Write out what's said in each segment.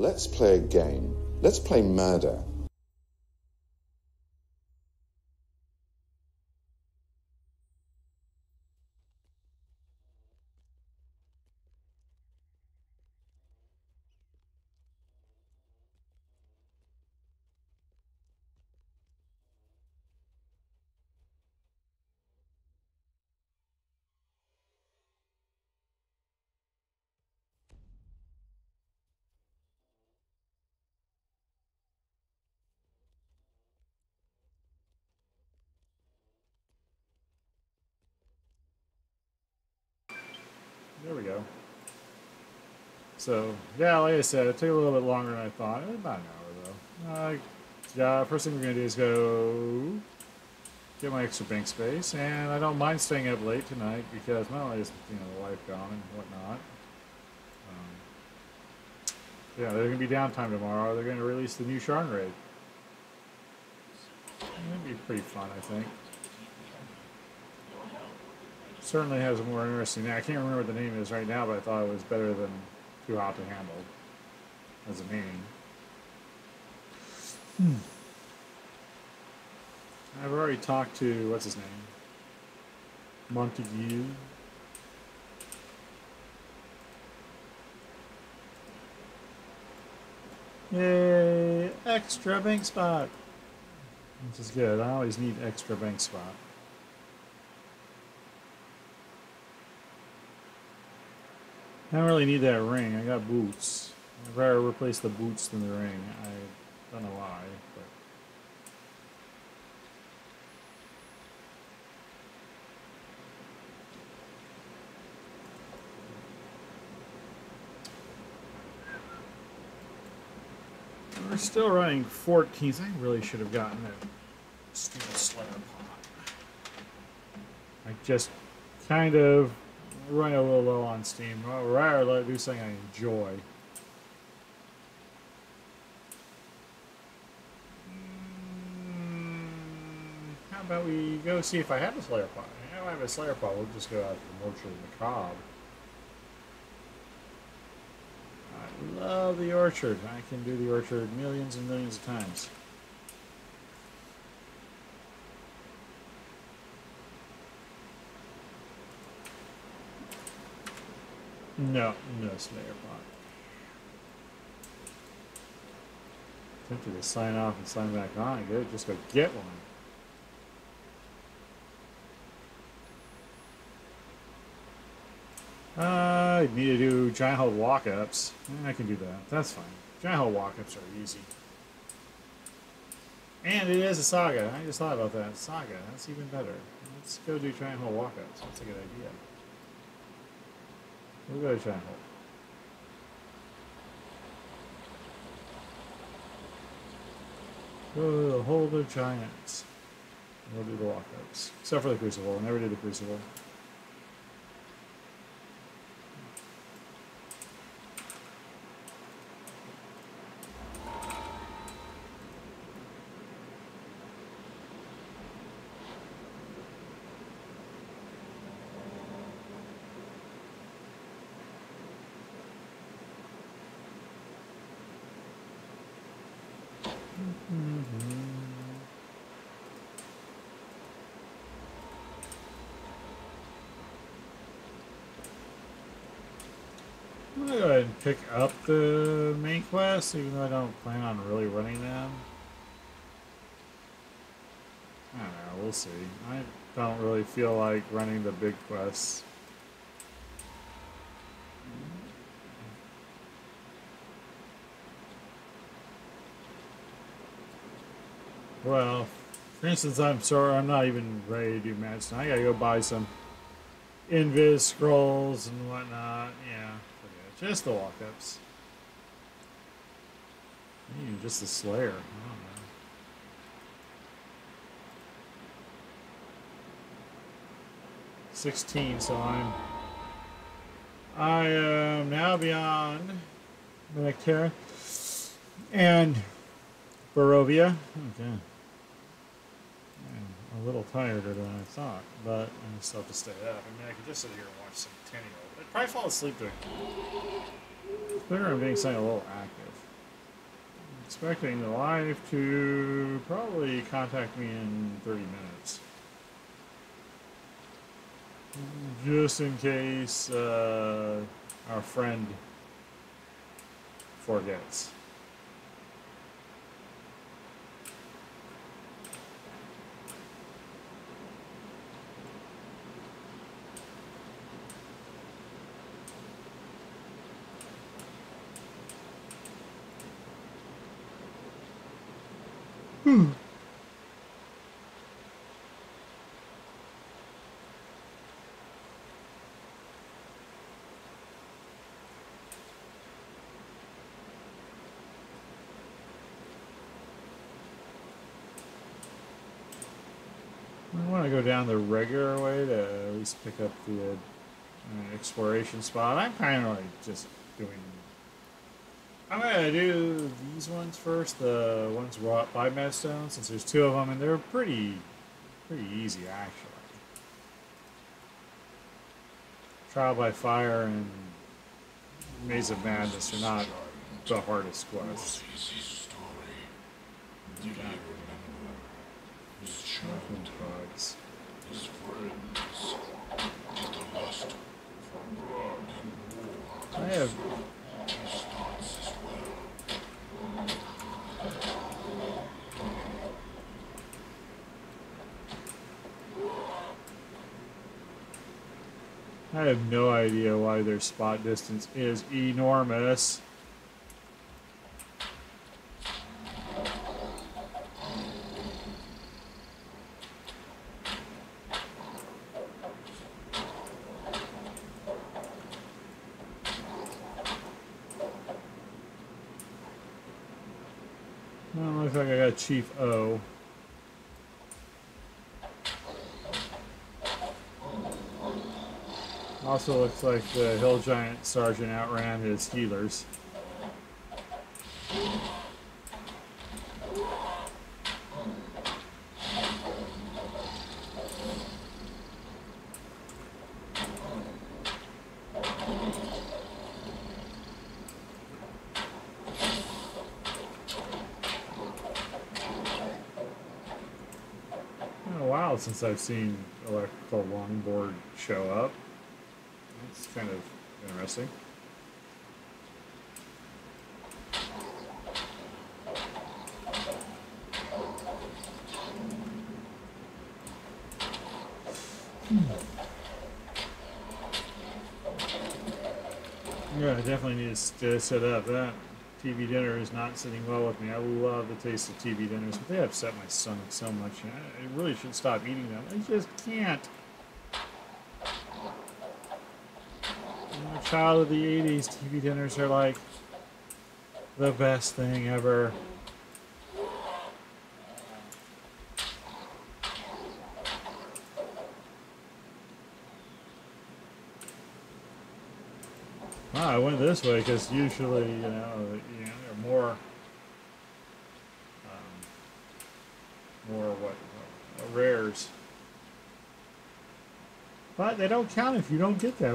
Let's play a game. Let's play murder. There we go. So, yeah, like I said, it took a little bit longer than I thought. About an hour, though. Yeah, first thing we're going to do is go get my extra bank space. And I don't mind staying up late tonight because not only is, the wife gone and whatnot. Yeah, there's going to be downtime tomorrow. They're going to release the new Sharn raid. It'll be pretty fun, I think. Certainly has a more interesting name. I can't remember what the name is right now, but I thought it was better than Too Hot to Handle as a name. I've already talked to, what's his name? Montague. Yay! Extra bank spot! Which is good. I always need extra bank spot. I don't really need that ring. I got boots. I'd rather replace the boots than the ring. I don't know why, but... We're still running 14s. I really should have gotten a stupid Slayer pot. I just kind of running a little low on steam. I'd rather do something I enjoy. How about we go see if I have a Slayer pot? If I have a Slayer pot, we'll just go out to the Orchard Macabre. I love the Orchard. I can do the Orchard millions and millions of times. No Slayer pot. Tempted to sign off and sign back on. Good, just go get one. I need to do giant hole walk-ups. I can do that. That's fine. Giant hole walk-ups are easy. And it is a saga. I just thought about that. Saga. That's even better. Let's go do giant hole walk-ups. That's a good idea. We'll go to giant hole. Go to the Hold of Giants. We'll do the walk-ups. Except for the Crucible. I never did the Crucible. I'm gonna go ahead and pick up the main quest, even though I don't plan on really running them. I don't know, we'll see. I don't really feel like running the big quests. Well, for instance, I'm not even ready to do match tonight. I gotta go buy some invis scrolls and whatnot. Yeah, forget it. Just the walk-ups. Even just the Slayer. I don't know. $16, so I am now beyond Medicare and Barovia. Okay. I'm a little tired than I thought, but I still have to stay up. I mean, I could just sit here and watch some 10-year-old. I'd probably fall asleep doing it. It's better than being something a little active. Expecting the live to probably contact me in 30 minutes. Just in case our friend forgets. I want to go down the regular way to at least pick up the exploration spot. I'm kind of like just doing. I'm gonna do these ones first. The ones brought by Medstone, since there's two of them, and they're pretty easy actually. Trial by Fire and Maze of Madness are not the hardest quests. Bugs. His friends get the lust from blood and war. I have. He starts as well. I have no idea why their spot distance is enormous. Well, looks like I got Chief O. Also looks like the Hill Giant Sergeant outran his healers. Been a while since I've seen electrical longboard show up. It's kind of interesting. Yeah, I definitely need to set up. That TV dinner is not sitting well with me. I love the taste of TV dinners, but they upset my stomach so much. I really should stop eating them. I just can't. I'm a child of the 80s. TV dinners are like the best thing ever. Wow, I went this way because usually, they're more rares. But they don't count if you don't get them.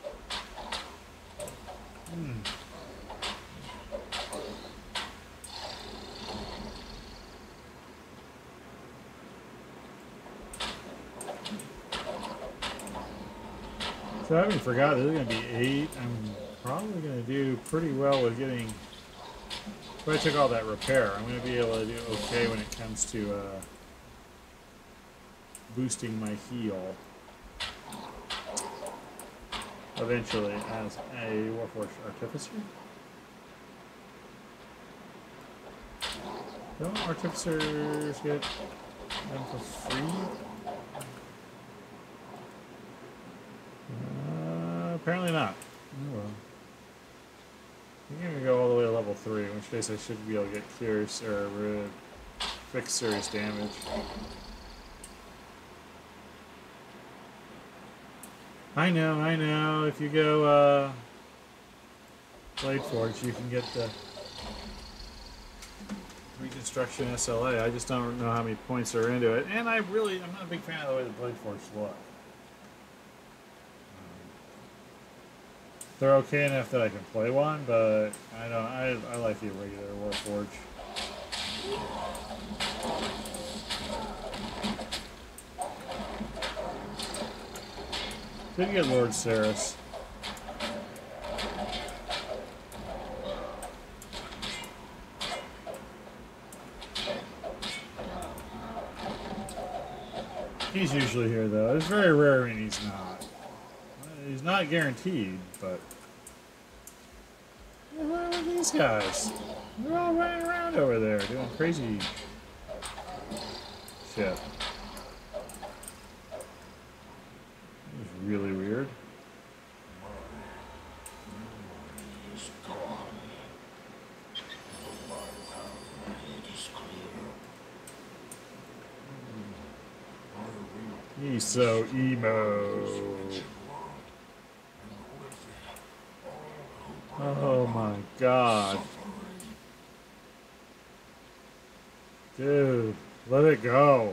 So I haven't forgot there's going to be 8. I'm probably going to do pretty well with getting. If I took all that repair, I'm going to be able to do okay when it comes to boosting my heal. Eventually, as a Warforged Artificer. Don't Artificers get them for free? Apparently not. Oh well. I'm gonna go all the way to level 3, in which case I should be able to get serious or fix serious damage. I know. If you go Blade Forge, you can get the Reconstruction SLA. I just don't know how many points are into it, and I'm not a big fan of the way the Blade Forge look. They're okay enough that I can play one, but I like the regular Warforge. Didn't get Lord Saris. He's usually here, though. It's very rare when he's not. He's not guaranteed, but... What are these guys? They're all running around over there doing crazy shit. It's really weird. Is gone. The head is clear. He's so emo. Oh my god. Dude, let it go.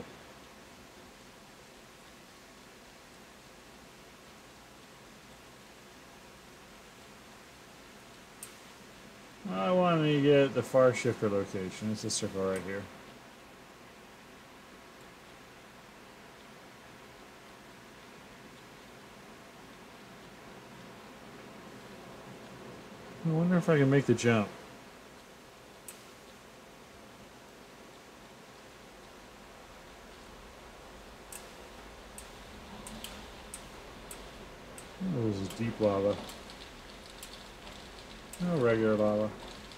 I want to get the far shifter location. It's this circle right here. I wonder if I can make the jump. Oh, this is deep lava. No regular lava.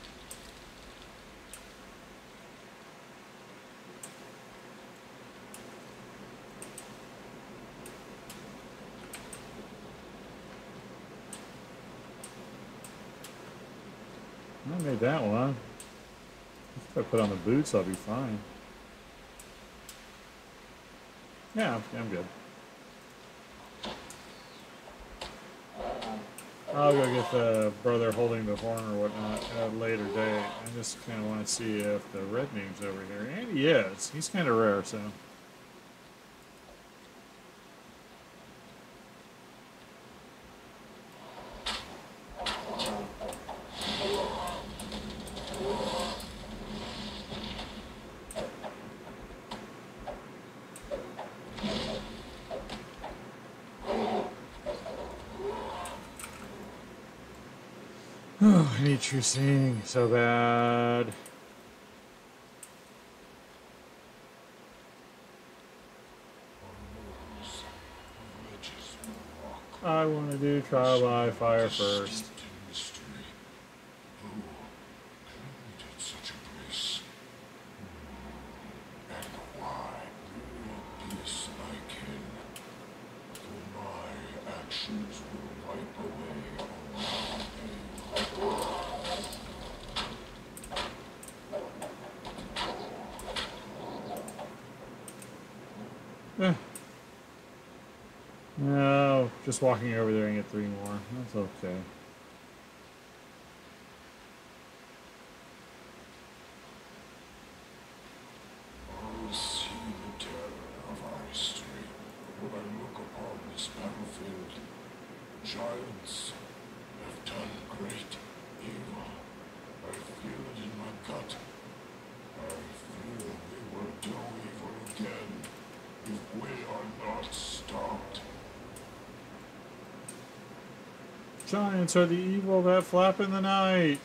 I made that one. If I put on the boots, I'll be fine. Yeah, I'm good. I'll go get the brother holding the horn or whatnot at a later date. I just kind of want to see if the red name's over here. And he is. He's kind of rare, so. Oh, I need true seeing so bad. I want to do trial by fire first. No, just walking over there and get 3 more. That's okay. I see the terror of our history when I look upon this battlefield. Giants have done great evil. I feel it in my gut. I feel we will do evil again if we are not stopped. Giants are the evil that flap in the night.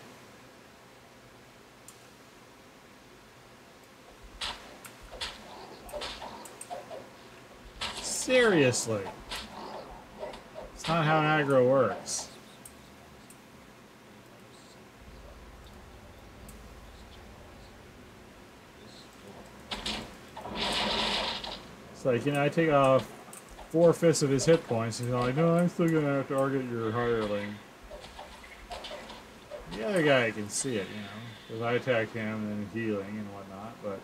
Seriously. It's not how an aggro works. It's like, I take off 4/5 of his hit points, and he's like, no, I'm still gonna have to target your hireling. The other guy can see it, because I attack him and healing and whatnot, but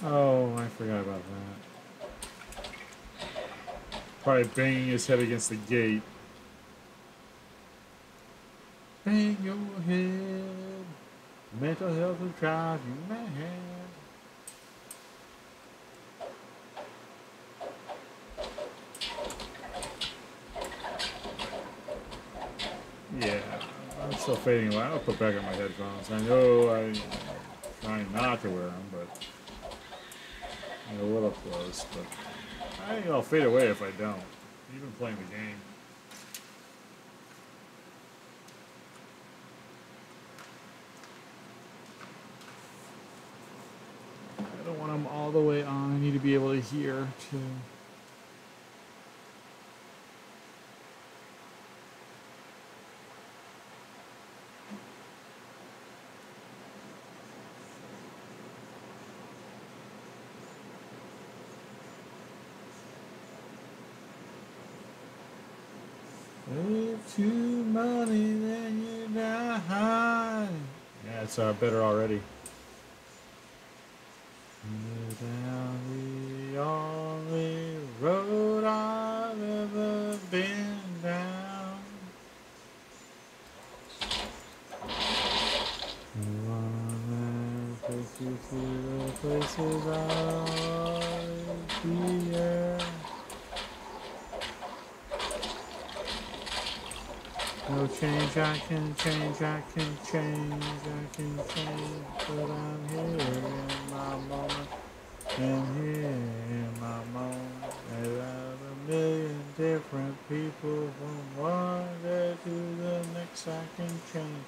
Oh, I forgot about that. Probably banging his head against the gate. Bang your head. Mental health will drive you mad. Yeah, I'm still fading away. I'll put back on my headphones. I know I'm trying not to wear them, but I'm a little close. But I think I'll fade away if I don't, even playing the game. I don't want them all the way on. I need to be able to hear too. If you money, then you die. Yeah, it's better already. Down the only road I've ever been down. The one that takes you to the places I fear. No change, I can change, I can change, I can change, but I'm here in my moment, and here in my moment. There are a million different people from one day to the next, I can change.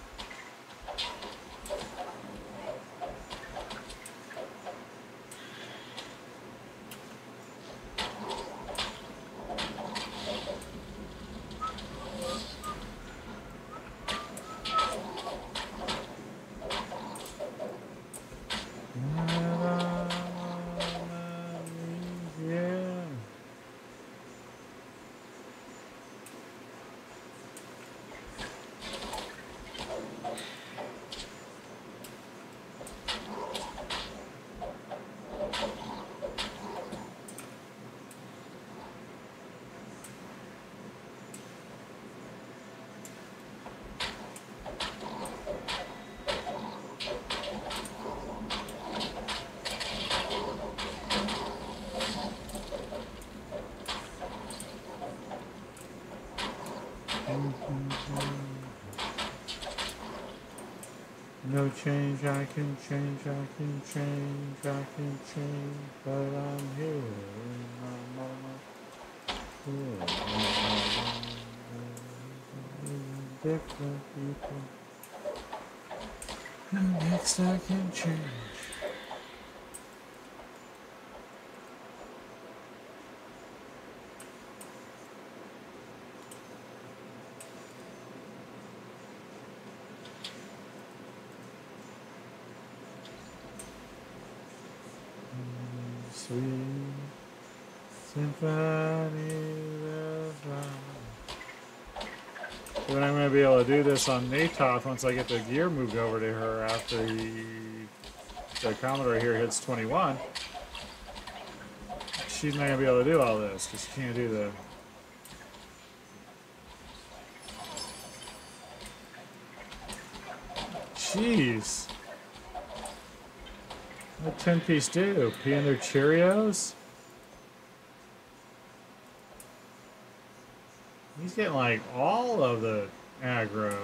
No change, I can change, I can change, I can change, but I'm here in my moment. Here in my moment. Different people. And next I can change. Sweet symphony of love. When I'm going to be able to do this on Natoth once I get the gear moved over to her after the Commodore here hits 21. She's not going to be able to do all this because she can't do the... Jeez. What 10-piece do? Pea in their Cheerios? He's getting like all of the aggro.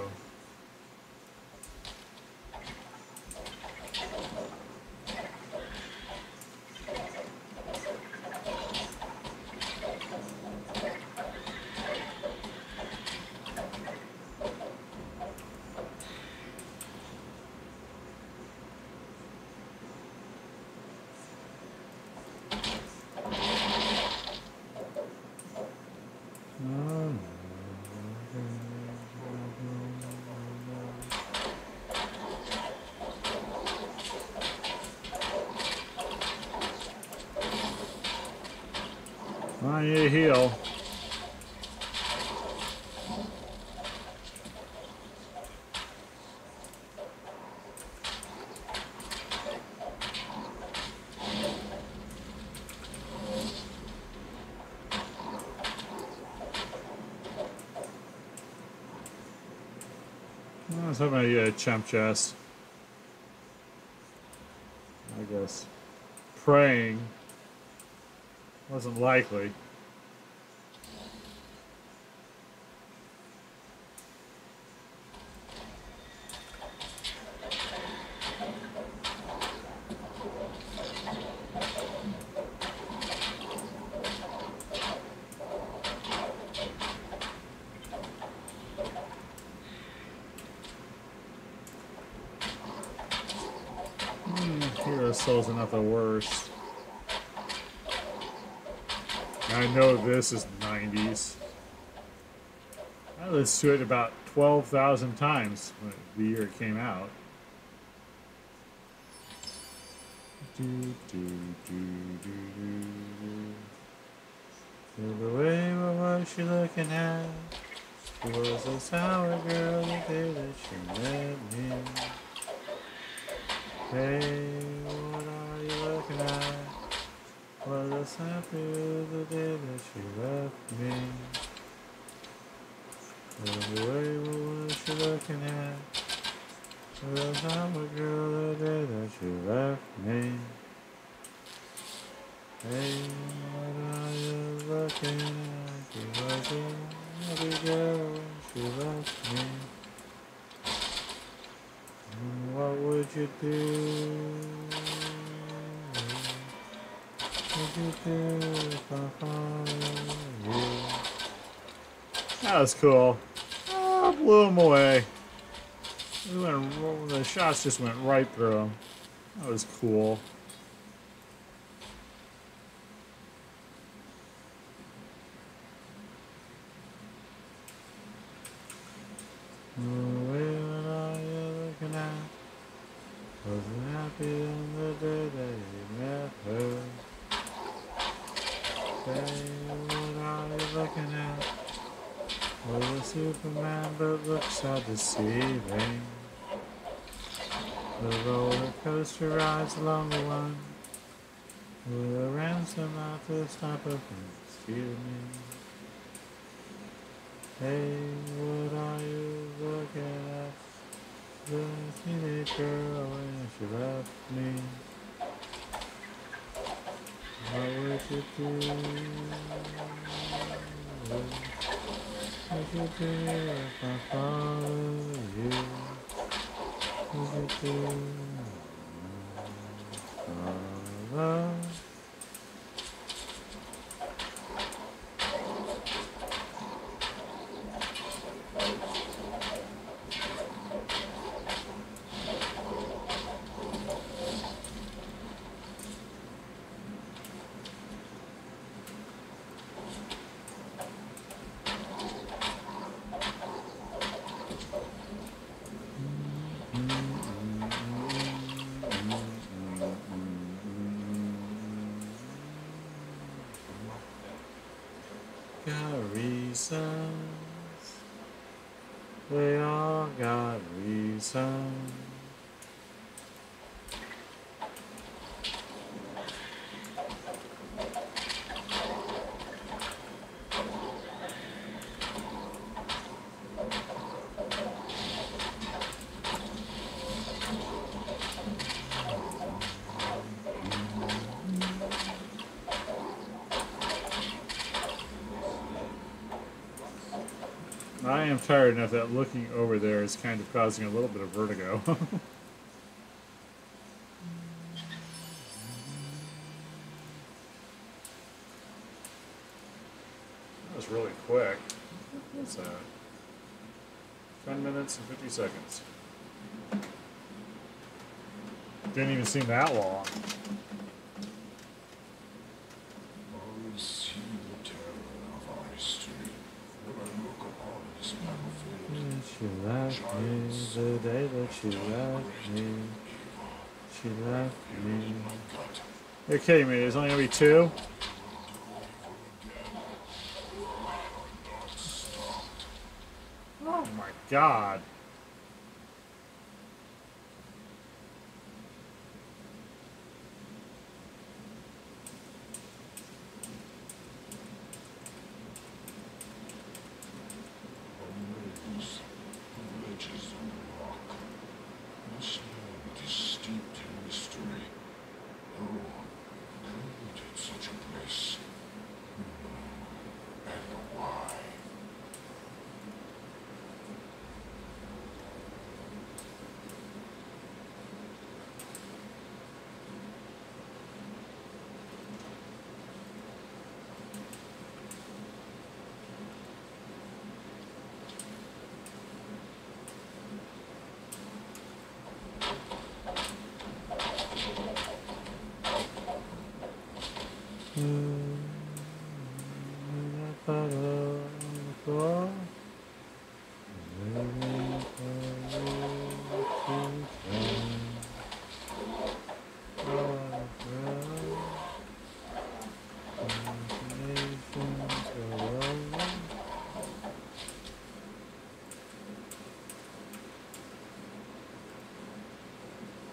I need a heal. I was hoping I'd get a chump chest. I guess praying wasn't likely. Hero Souls are not the worst. I know this is 90s. I listened to it about 12,000 times when the year it came out. The way what was she looking at? She was a sour girl the day that she met me. Hey, what are you looking at? Was a sample the day that she left me. The way what was she looking at? Was a sour girl the day that she left me. Hey, what are you looking at? She was a happy girl when she left me. What would you do? What would you do if I followed you? That was cool. Oh, blew him away. The shots just went right through him. That was cool. What are you looking at? Wasn't happy on the day that you met her. Say, what are you looking at? Was a Superman but looks so deceiving. The roller coaster rides along the one with a ransom out to stop her from stealing me. Hey, what are you looking at? The teenage girl when she left me. What would you do? What would you do if I followed you? What would you do? Follow. Got reasons. They all got reasons. I am tired enough that looking over there is kind of causing a little bit of vertigo. That was really quick. What's that? 10 minutes and 50 seconds. Didn't even seem that long. I see the terror of our history when I look upon this battlefield. She left me the day that she left me. She left me. You're kidding me, there's only gonna be two? Oh my god. Amazed, the wretches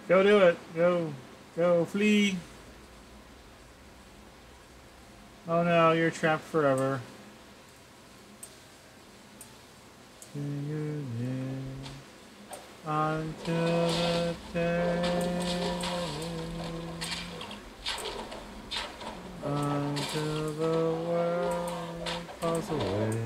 Go do it. Go flee. Oh no, you're trapped forever. Until the day, until the world falls away.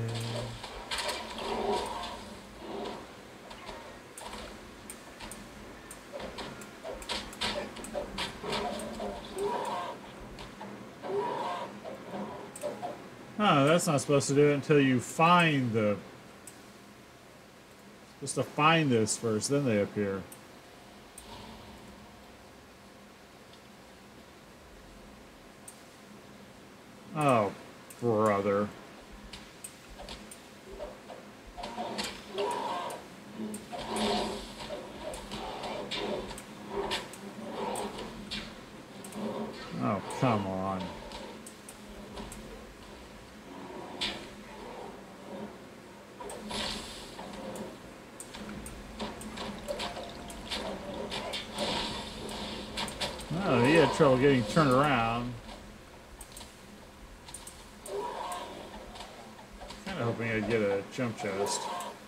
Huh, that's not supposed to do it until you find the... Supposed to find this first, then they appear. Oh, brother. Oh, come on. Oh, he had trouble getting turned around. Kind of hoping I'd get a jump chest.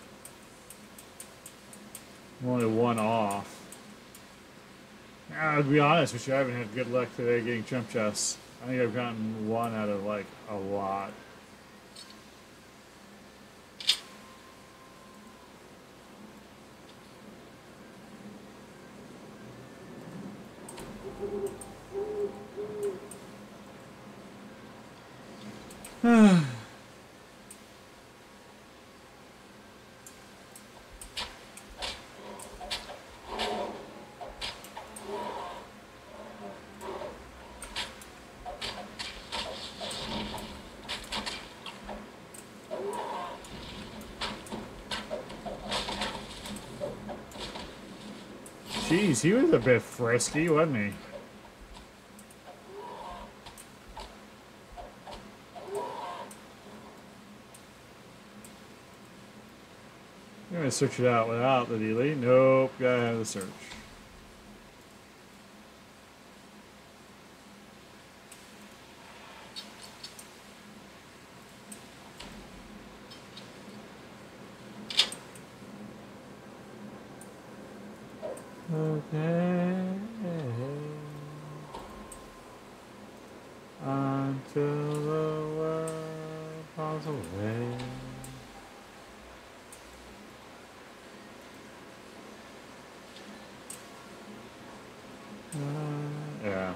I'm only one off. To be honest with you, I haven't had good luck today getting jump chests. I think I've gotten one out of like a lot. Jeez, he was a bit frisky, wasn't he? I'm gonna search it out without the delete. Nope, gotta have the search. Okay. Until the world falls away. Yeah.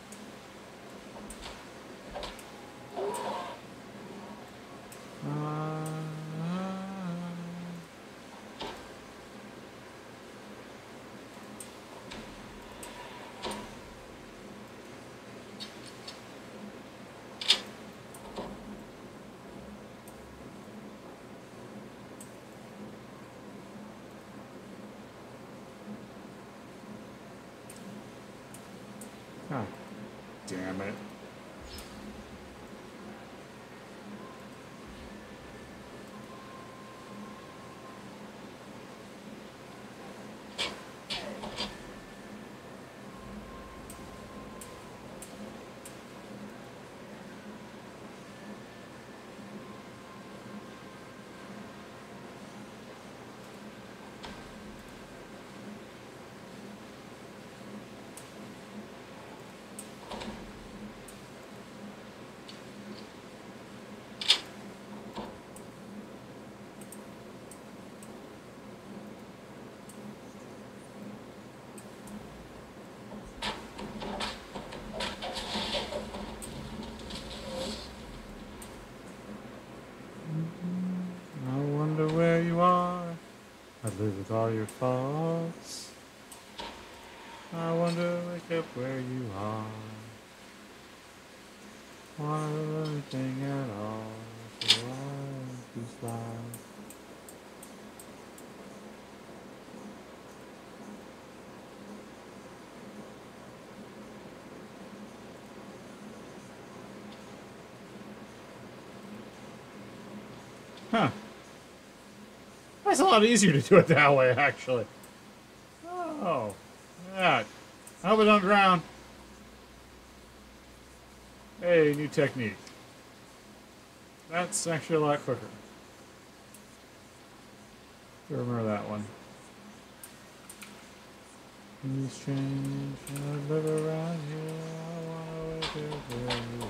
God damn it. I wonder where you are. I live with all your faults. I wonder, wake up where you are. Want anything at all? So I just lie. Huh. That's a lot easier to do it that way, actually. Oh. that. I hope I don't drown. Hey, new technique. That's actually a lot quicker. Remember that one. You strange, I live around here. I wanna wake up where you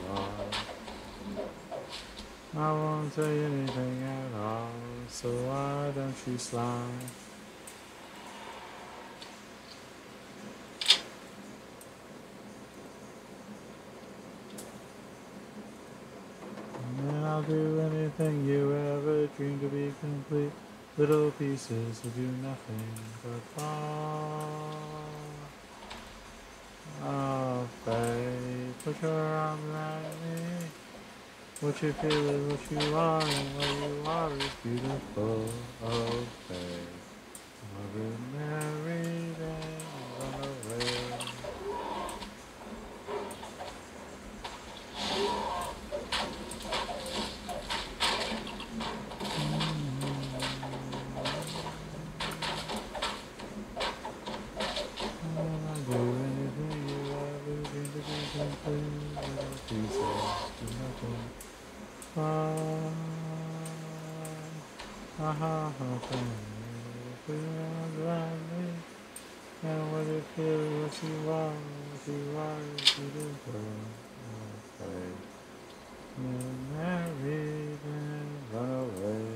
are. I won't say anything at all, so why don't you slide? And I'll do anything you ever dreamed to be complete. Little pieces that do nothing but fall. Oh, babe, put your arms around me. What you feel is what you are, and what you are is beautiful. Oh, babe, I'll be married and run away. I'll do anything you ever dreamed to be complete. Little pieces do nothing. Ha ha ha, put your arms around me, and what you feel, what you are is beautiful. Okay. You're married and run away.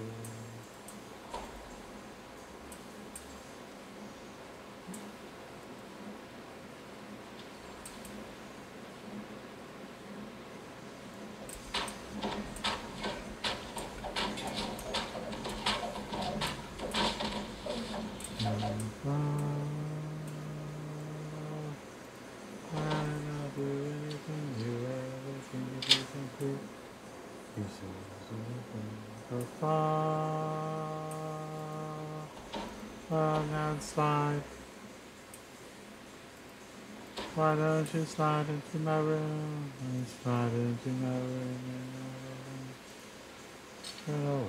I'll do anything you ever think to be complete. Pieces of anything so far. Oh, now slide. Why don't you slide into my room? And slide into my room and run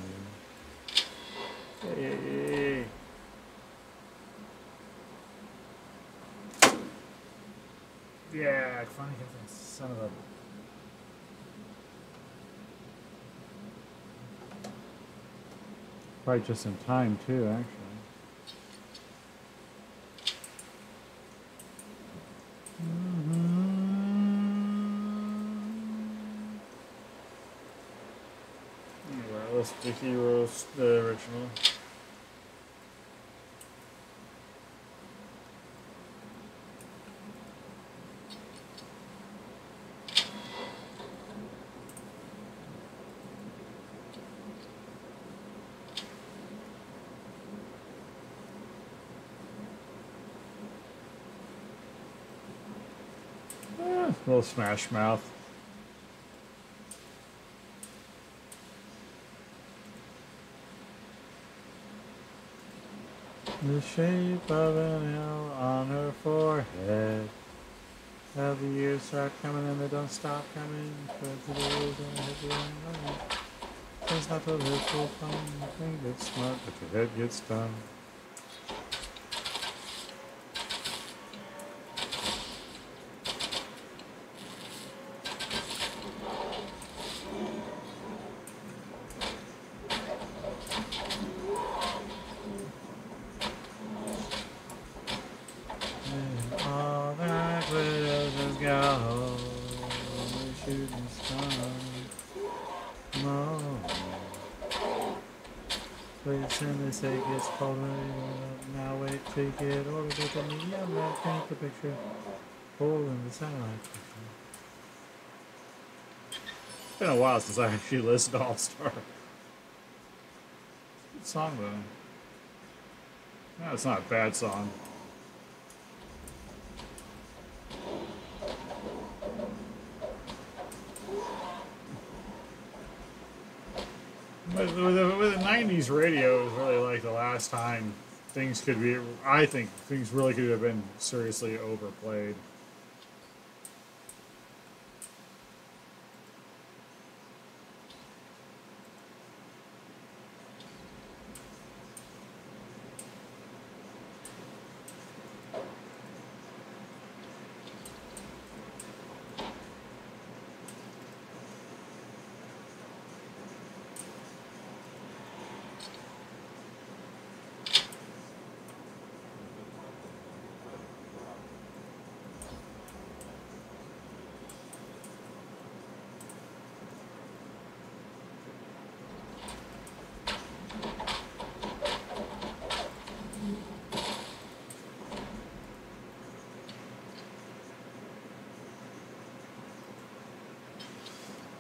away. Hey. Yeah, I finally got that son of a... Probably just in time, too, actually. Alright, let's do Heroes, the original. Little Smash Mouth. The shape of an L on her forehead. How the years start coming and they don't stop coming. But the days and hit the running. It's not the little fun. You think it's smart, but your head gets done. All that glitters is gold. The shooting star. No. Please and they say it gets colder. Now wait till you get older. But then you might paint the picture. Hole in the satellite picture. It's been a while since I actually listened to All Star. Good song though. No, it's not a bad song. With the 90s radio, it was really like the last time things could be, I think things really could have been seriously overplayed.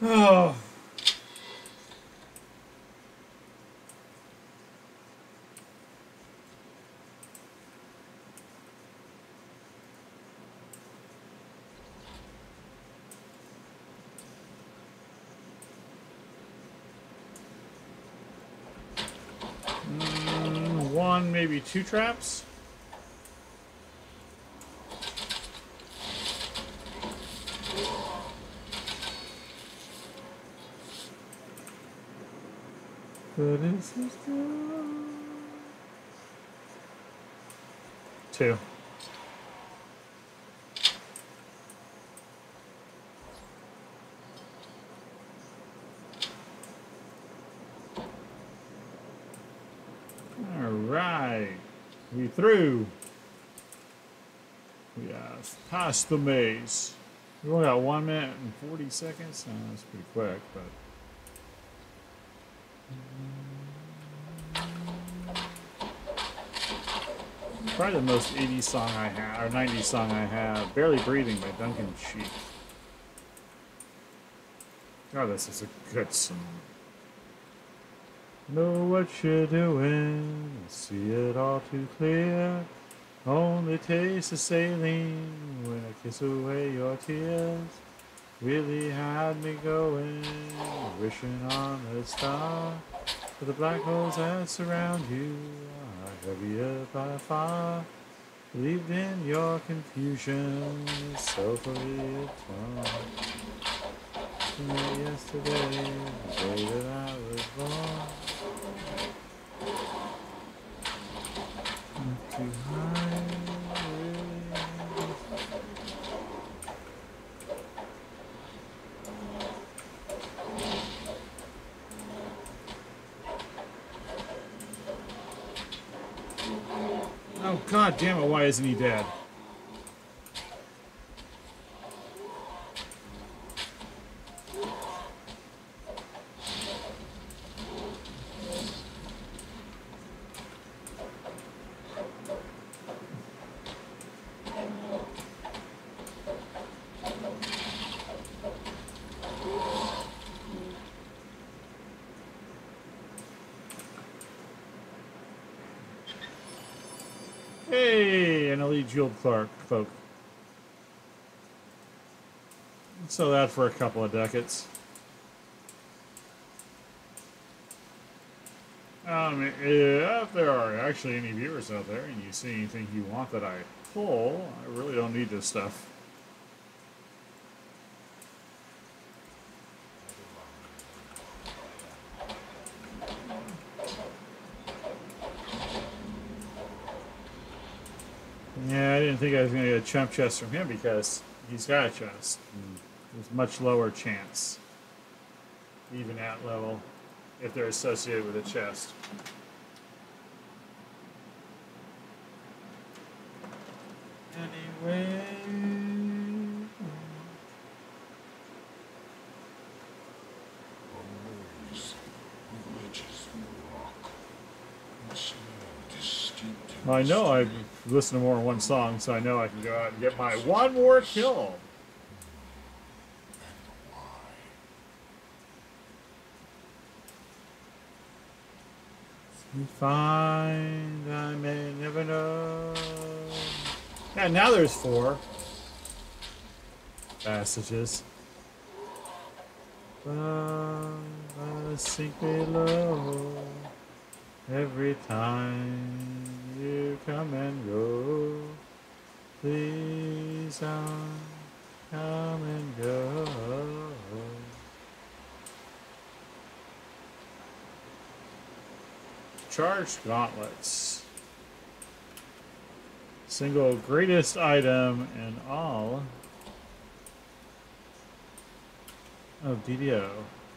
Oh. One, maybe two traps. But it's just two. All right, we through. We have passed the maze. We only got 1 minute and 40 seconds. That's pretty quick, but. Probably the most 80s song I have, or 90s song I have, Barely Breathing by Duncan Sheik. Oh, this is a good song. Know what you're doing, see it all too clear. Only taste the saline when I kiss away your tears. Really had me going, wishing on a star. For the black holes that surround you are heavier by far. Believed in your confusion, so fully torn. You met yesterday, the day that I was born. Not too high, really. Oh, god damn it, why isn't he dead? Hey, an elite jeweled Clark folk. Sell that for a couple of ducats. If there are actually any viewers out there and you see anything you want that I pull, I really don't need this stuff. Yeah, I didn't think I was going to get a chump chest from him because he's got a chest. There's much lower chance, even at level, if they're associated with a chest. Anyway. Well, I know I've listened to more than one song, so I know I can go out and get my one more kill. We find I may never know. Yeah, now there's 4 passages. But I sink below every time you come and go. Please don't come and go. Charged gauntlets. Single greatest item in all of DDO.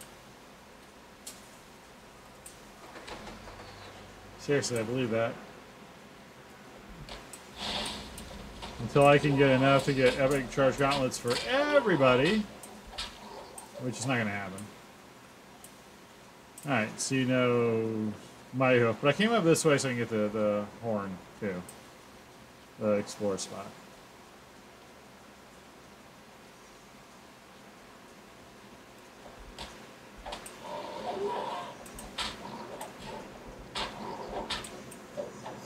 Seriously, I believe that. Until I can get enough to get epic charge gauntlets for everybody, which is not going to happen. Alright, so you know my hoof. But I came up this way so I can get the horn, too. The explorer spot.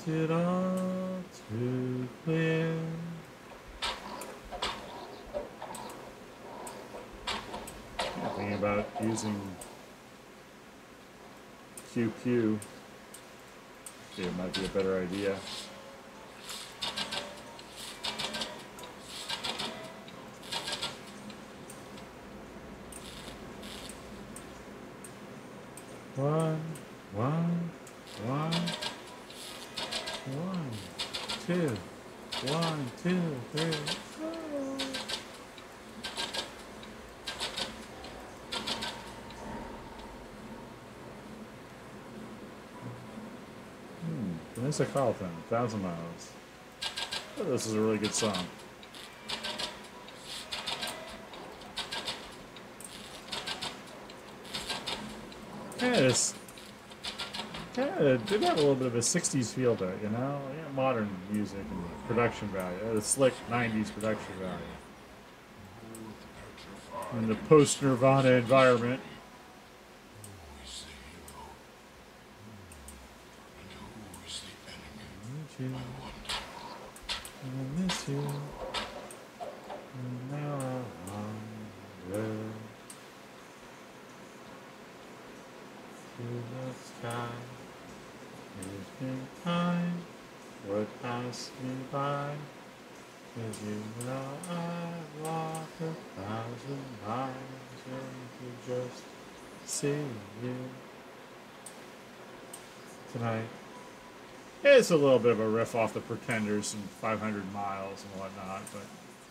it all too clear. I'm thinking about using QQ. Okay, it might be a better idea. One, two, 1, 2, 3. Vanessa Carlton, 1,000 Miles. Oh, this is a really good song. Yeah, it's kind of did have a little bit of a 60s feel to it, you know? Yeah, modern music and production value. The slick 90s production value. In the post-Nirvana environment. I miss you. And now I wander through the sky. It's been time would pass me by. 'Cause you know I walk 1,000 miles to just see you tonight. It's a little bit of a riff off the Pretenders and 500 Miles and whatnot, but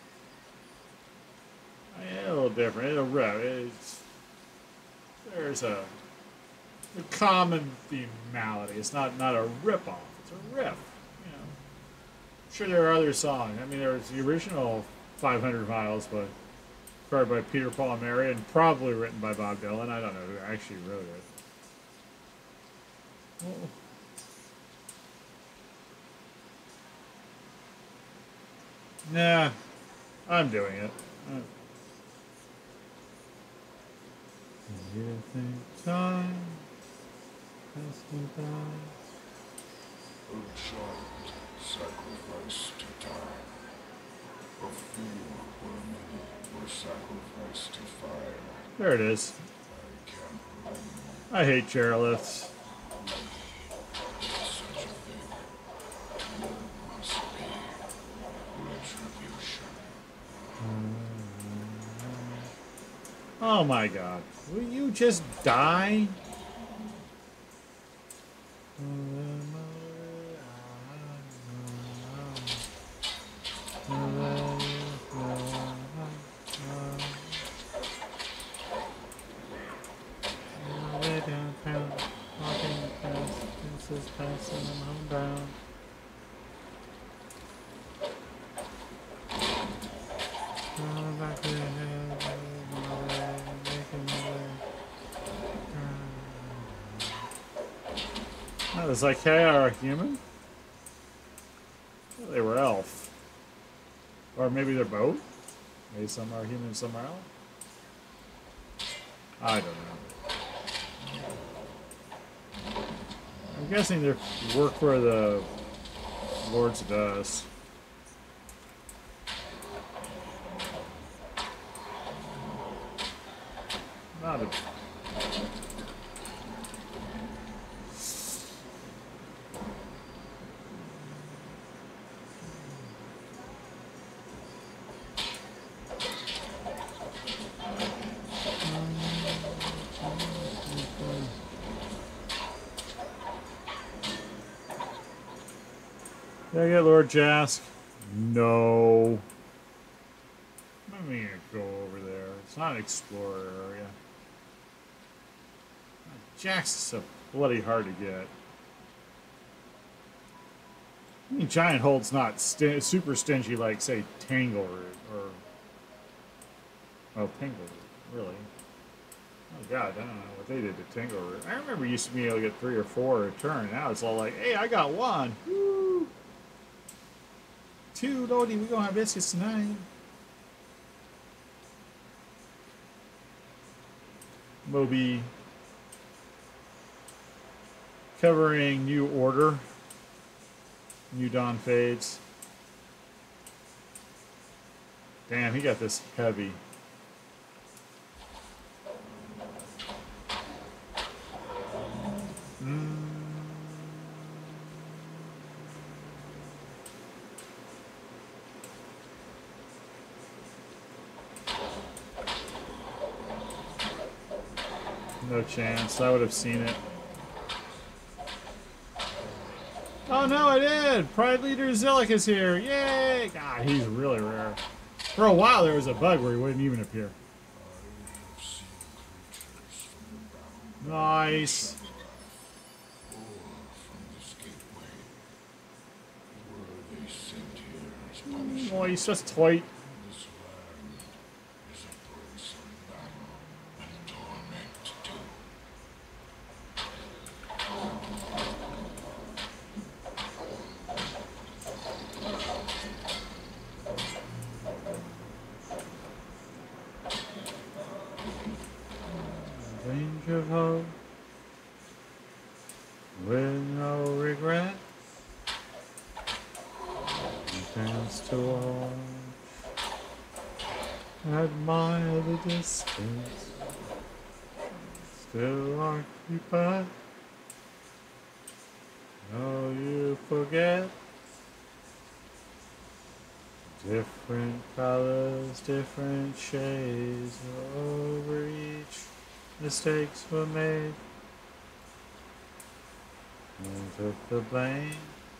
yeah, a little different. It's a riff. There's a common themality. It's not a rip-off. It's a riff. You know, sure there are other songs. I mean, there was the original 500 Miles, but recorded by Peter, Paul, and Mary, and probably written by Bob Dylan. I don't know who actually wrote it. Well, nah, I'm doing it. You think time has me by? A child sacrificed to time. A fool where many were sacrificed to fire. There it is. I can't remember I hate chairlifts. such a thing. There must be retribution. Oh my god. Will you just die? Way downtown, walking past fences, passing them homebound. Going back to the head, making my way. Oh, it's like, hey, are a human? Well, they were elf. Or maybe they're both? Maybe some are human, some are elf? I don't know. I'm guessing they work for the Lord's Dust. Not a... Did I get Lord Jask? No. Let me go over there. It's not an explorer area. Jask's so bloody hard to get. I mean, Giant Hold's not super stingy like, say, Tangleroot or... Oh, Tangleroot, really? Oh, God, I don't know what they did to Tangleroot. I remember you used to be able to get 3 or 4 a turn. Now it's all like, hey, I got 1. Woo! 2, Lordy, we gonna have biscuits tonight. Moby covering New Order. New dawn fades. Damn, he got this heavy. No chance. I would have seen it. Oh no, I did! Pride Leader Zillick is here! Yay! God, he's really rare. For a while there was a bug where he wouldn't even appear. I have seen creatures from the bound Nice. or from this gateway. Were they sent here as punishment? Oh, he's just toy. This land is a burdensome battle and torment too. Range of hope. With no regret. Dance to watch. Admire the distance. Still occupied. No, you forget. Different colors, different shades. Over each, mistakes were made. And took the blame.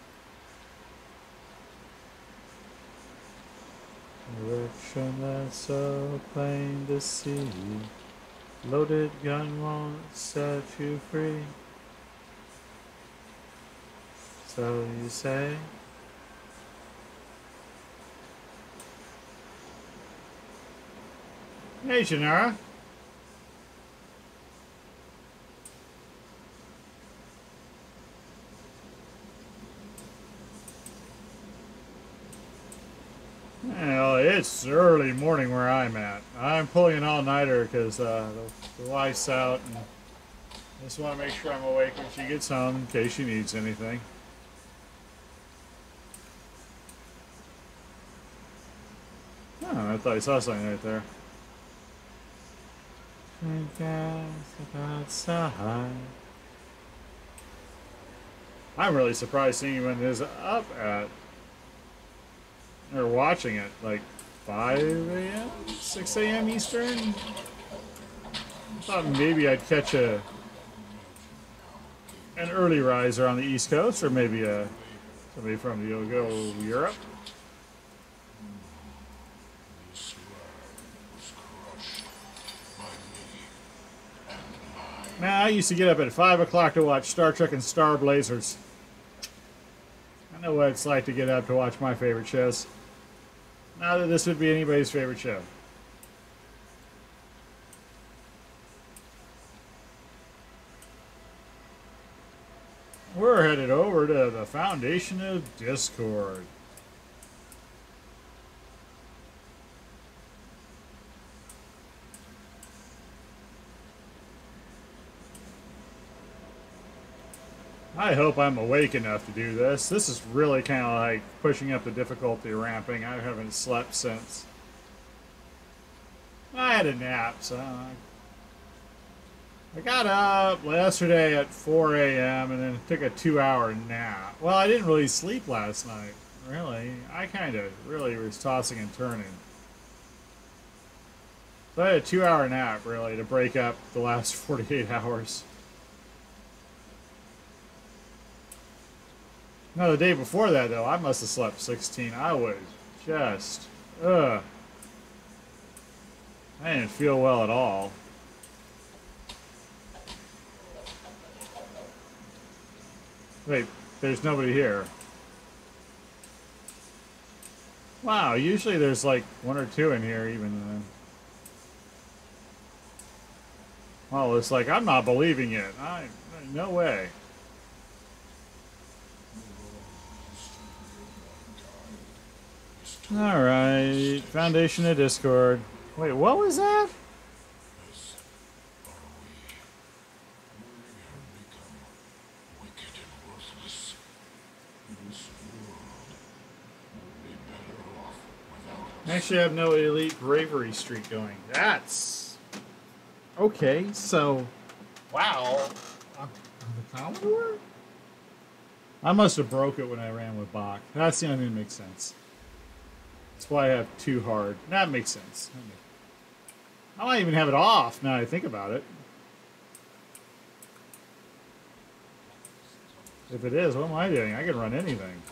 Direction that's so plain to see. Loaded gun won't set you free. So you say. Hey, Shannara. Well, it's early morning where I'm at. I'm pulling an all-nighter because the wife's out, and I just want to make sure I'm awake when she gets home in case she needs anything. Oh, I thought I saw something right there. Outside. I'm really surprised seeing him is up at, or watching it, like 5 a.m., 6 a.m. Eastern. I thought maybe I'd catch an early riser on the East Coast, or maybe somebody from the Europe. This land was crushed by me and mine. Now, I used to get up at 5 o'clock to watch Star Trek and Star Blazers. I know what it's like to get up to watch my favorite shows. Not that this would be anybody's favorite show. We're headed over to the Foundation of Discord. I hope I'm awake enough to do this. This is really kind of like pushing up the difficulty ramping. I haven't slept since. I had a nap, so I got up yesterday at 4 a.m. and then took a 2-hour nap. Well, I didn't really sleep last night, really. I kind of really was tossing and turning. So I had a 2-hour nap, really, to break up the last 48 hours. No, the day before that, though, I must have slept 16. I was just, I didn't feel well at all. Wait, there's nobody here. Wow, usually there's like 1 or 2 in here even then. Well, it's like, I'm not believing it. No way. Alright, Foundation of Discord. Wait, what was that? This are we. We have become wicked and worthless. This I actually have no elite bravery streak going. That's okay. So, wow, on the Commodore, I must have broke it when I ran with Bach. That's the only thing that makes sense. That's why I have too hard. That makes sense. I might even have it off now that I think about it. If it is, what am I doing? I can run anything.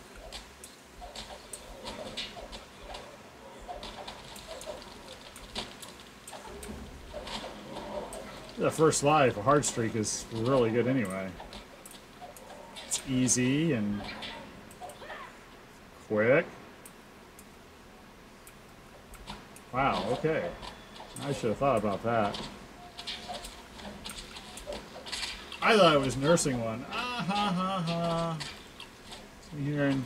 The first life, a hard streak is really good anyway. It's easy and quick. Wow, okay. I should have thought about that. I thought I was nursing one. Ah ha ha ha. So hearing.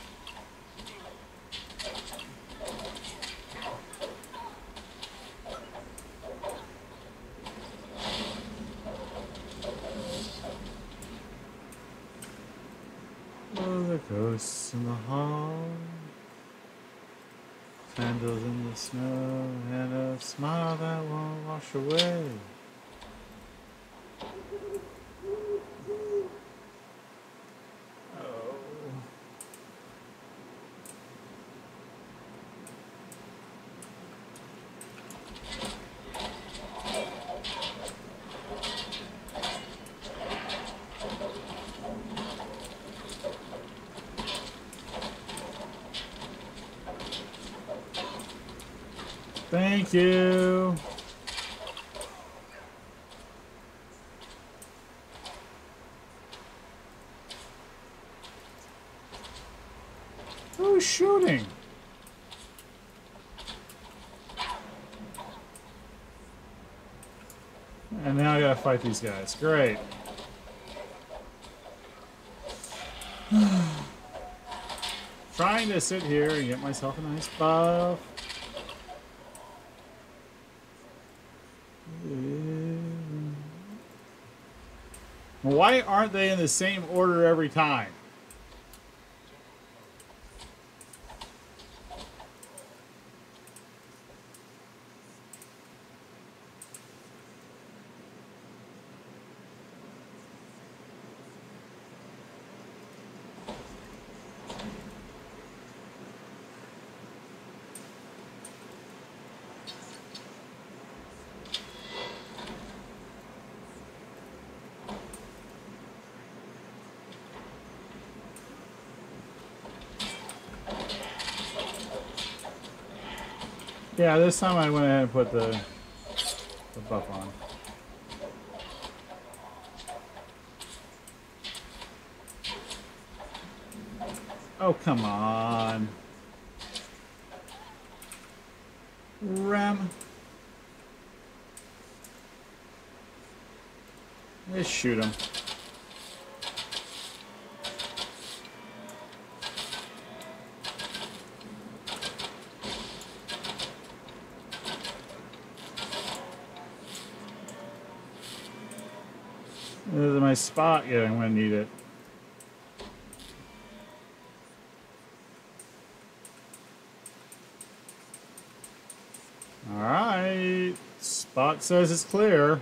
Oh, the ghosts in the hall. Candles in the snow, and a smile that won't wash away. Oh. Thank you. Who's shooting? And now I gotta fight these guys. Great. Trying to sit here and get myself a nice buff. Why aren't they in the same order every time? Yeah, this time I went ahead and put the buff on. Oh, come on. Ram. Just shoot him. This is my spot. Yeah, I'm gonna need it. All right, spot says it's clear.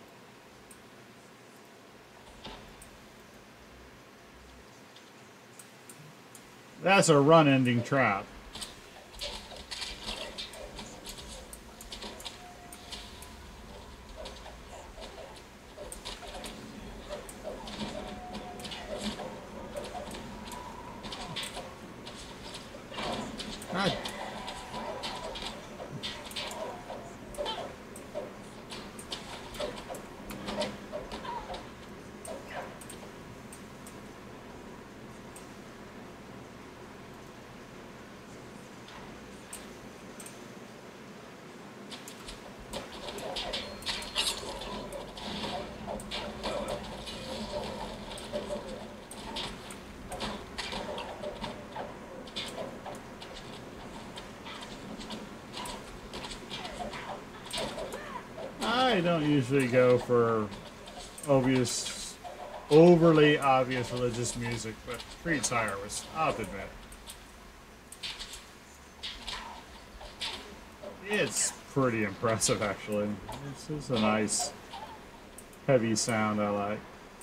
That's a run-ending trap. God. I don't usually go for overly obvious religious music, but Creed's Higher was, I'll have to admit. It's pretty impressive, actually. This is a nice, heavy sound I like.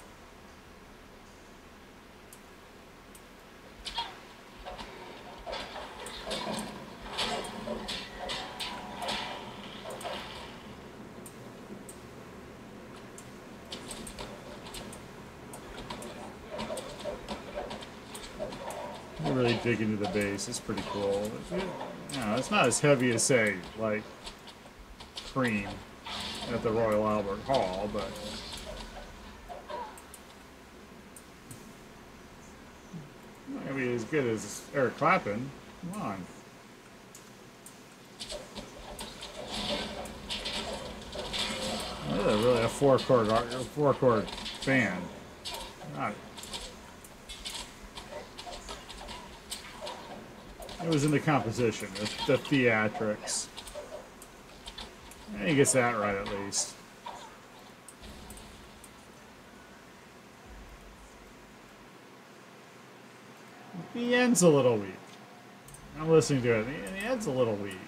I really dig into the bass. It's pretty cool. You know, it's not as heavy as, say, like Cream at the Royal Albert Hall, but not gonna be as good as Eric Clapton. Come on. This is really a four-chord band. Not. It was in the composition, the theatrics. He gets that right at least. The end's a little weak. I'm listening to it. The end's a little weak.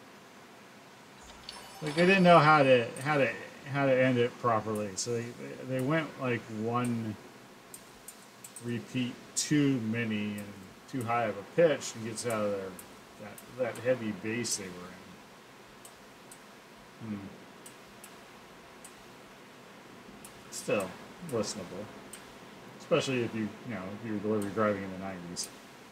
Like they didn't know how to end it properly, so they went like one repeat too many and too high of a pitch and gets out of their that heavy bass they were in. Still listenable, especially if you were delivery driving in the '90s.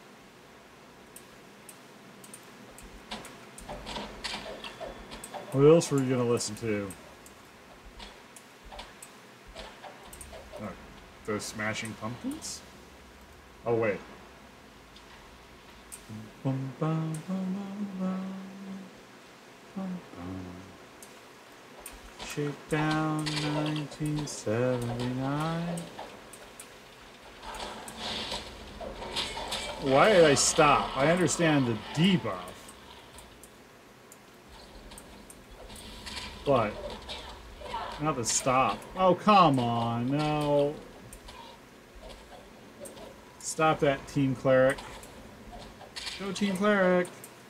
What else were you gonna listen to? Oh, those Smashing Pumpkins? Oh wait. Shakedown 1979. Why did I stop? I understand the debuff. But not the stop. Oh, come on. No. Stop that, Team Cleric. Go Team Cleric.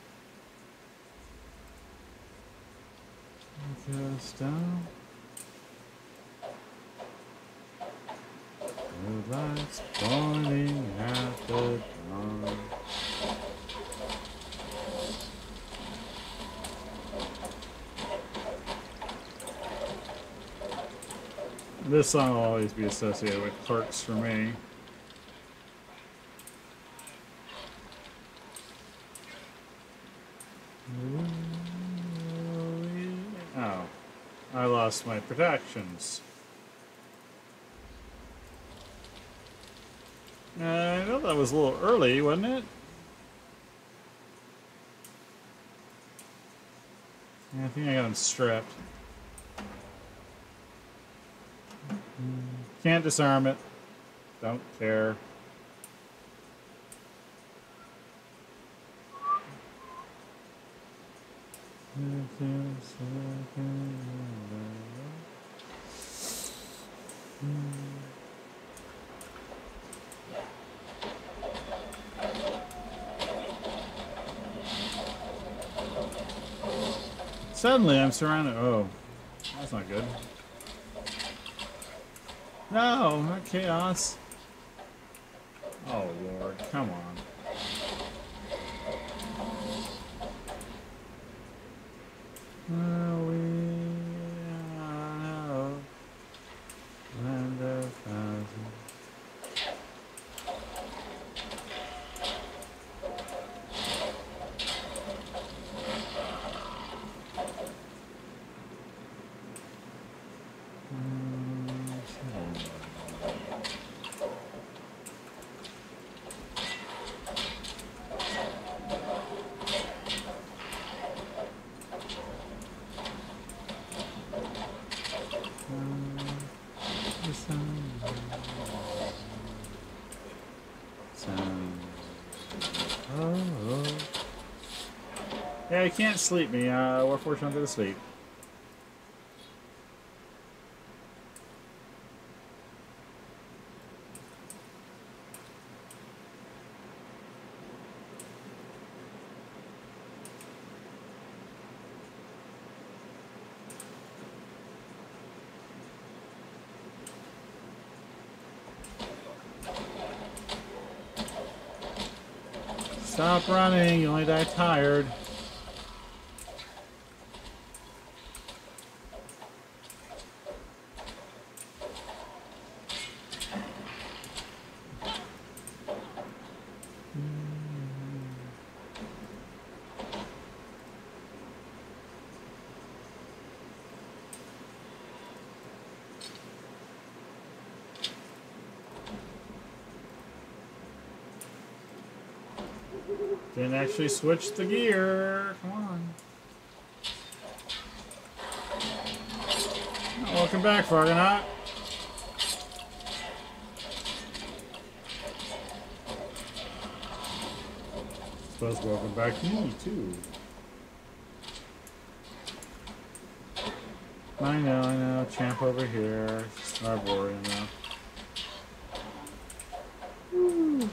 Just down. The lights burning at the dawn. This song will always be associated with Clerks for me. Oh, I lost my protections. I know that was a little early, wasn't it? Yeah, I think I got him stripped. Can't disarm it. Don't care. Suddenly I'm surrounded. Oh, that's not good. No, not chaos. Oh Lord, come on. Land of thousands. Yeah, you can't sleep me. We're forced onto the sleep. Stop running, you only die tired. Didn't actually switch the gear. Come on. Not welcome back, Fargonaut. Suppose welcome back to me, too. I know. Champ over here. Starboard, you know. Woo.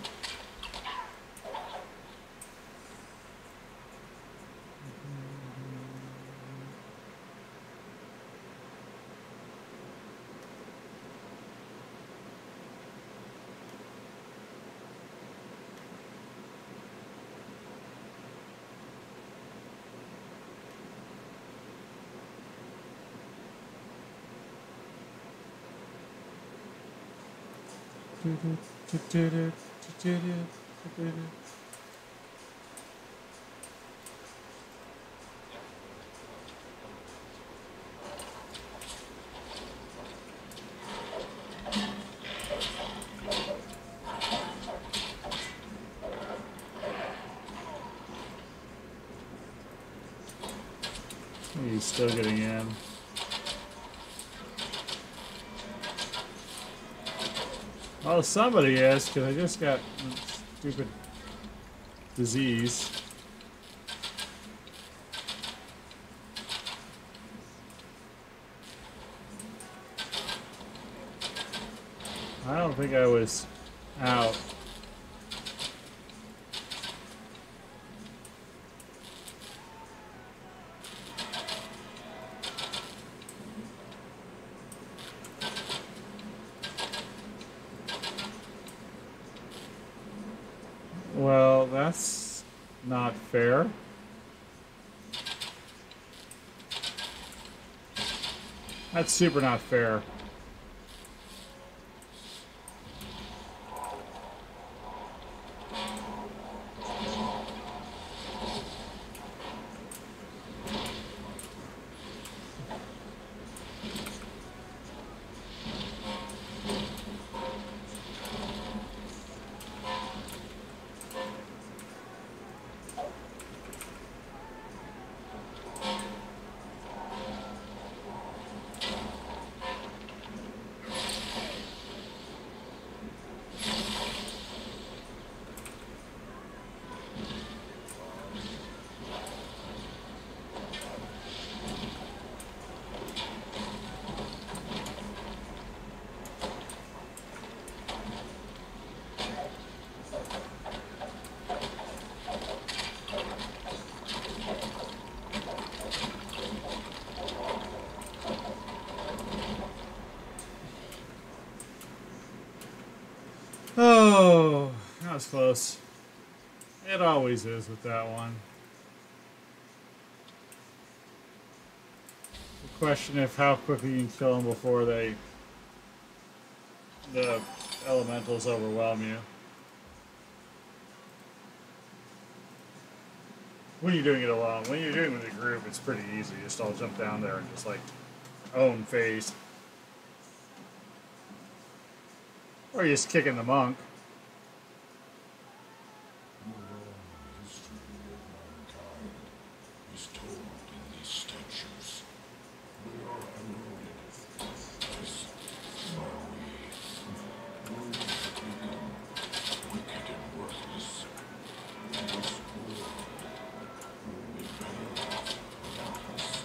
He's still getting in. Oh, somebody is, because I just got stupid disease. I don't think I was out. Well, that's not fair. That's super not fair. Oh, that was close. It always is with that one. The question of how quickly you can kill them before the elementals overwhelm you. When you're doing it alone. When you're doing it with a group, it's pretty easy. You just all jump down there and just like own phase. Or you're just kicking the monk. The history of mankind is told in these statues. We are eroded as are we. We become wicked and worthless. And this world will be better off without us.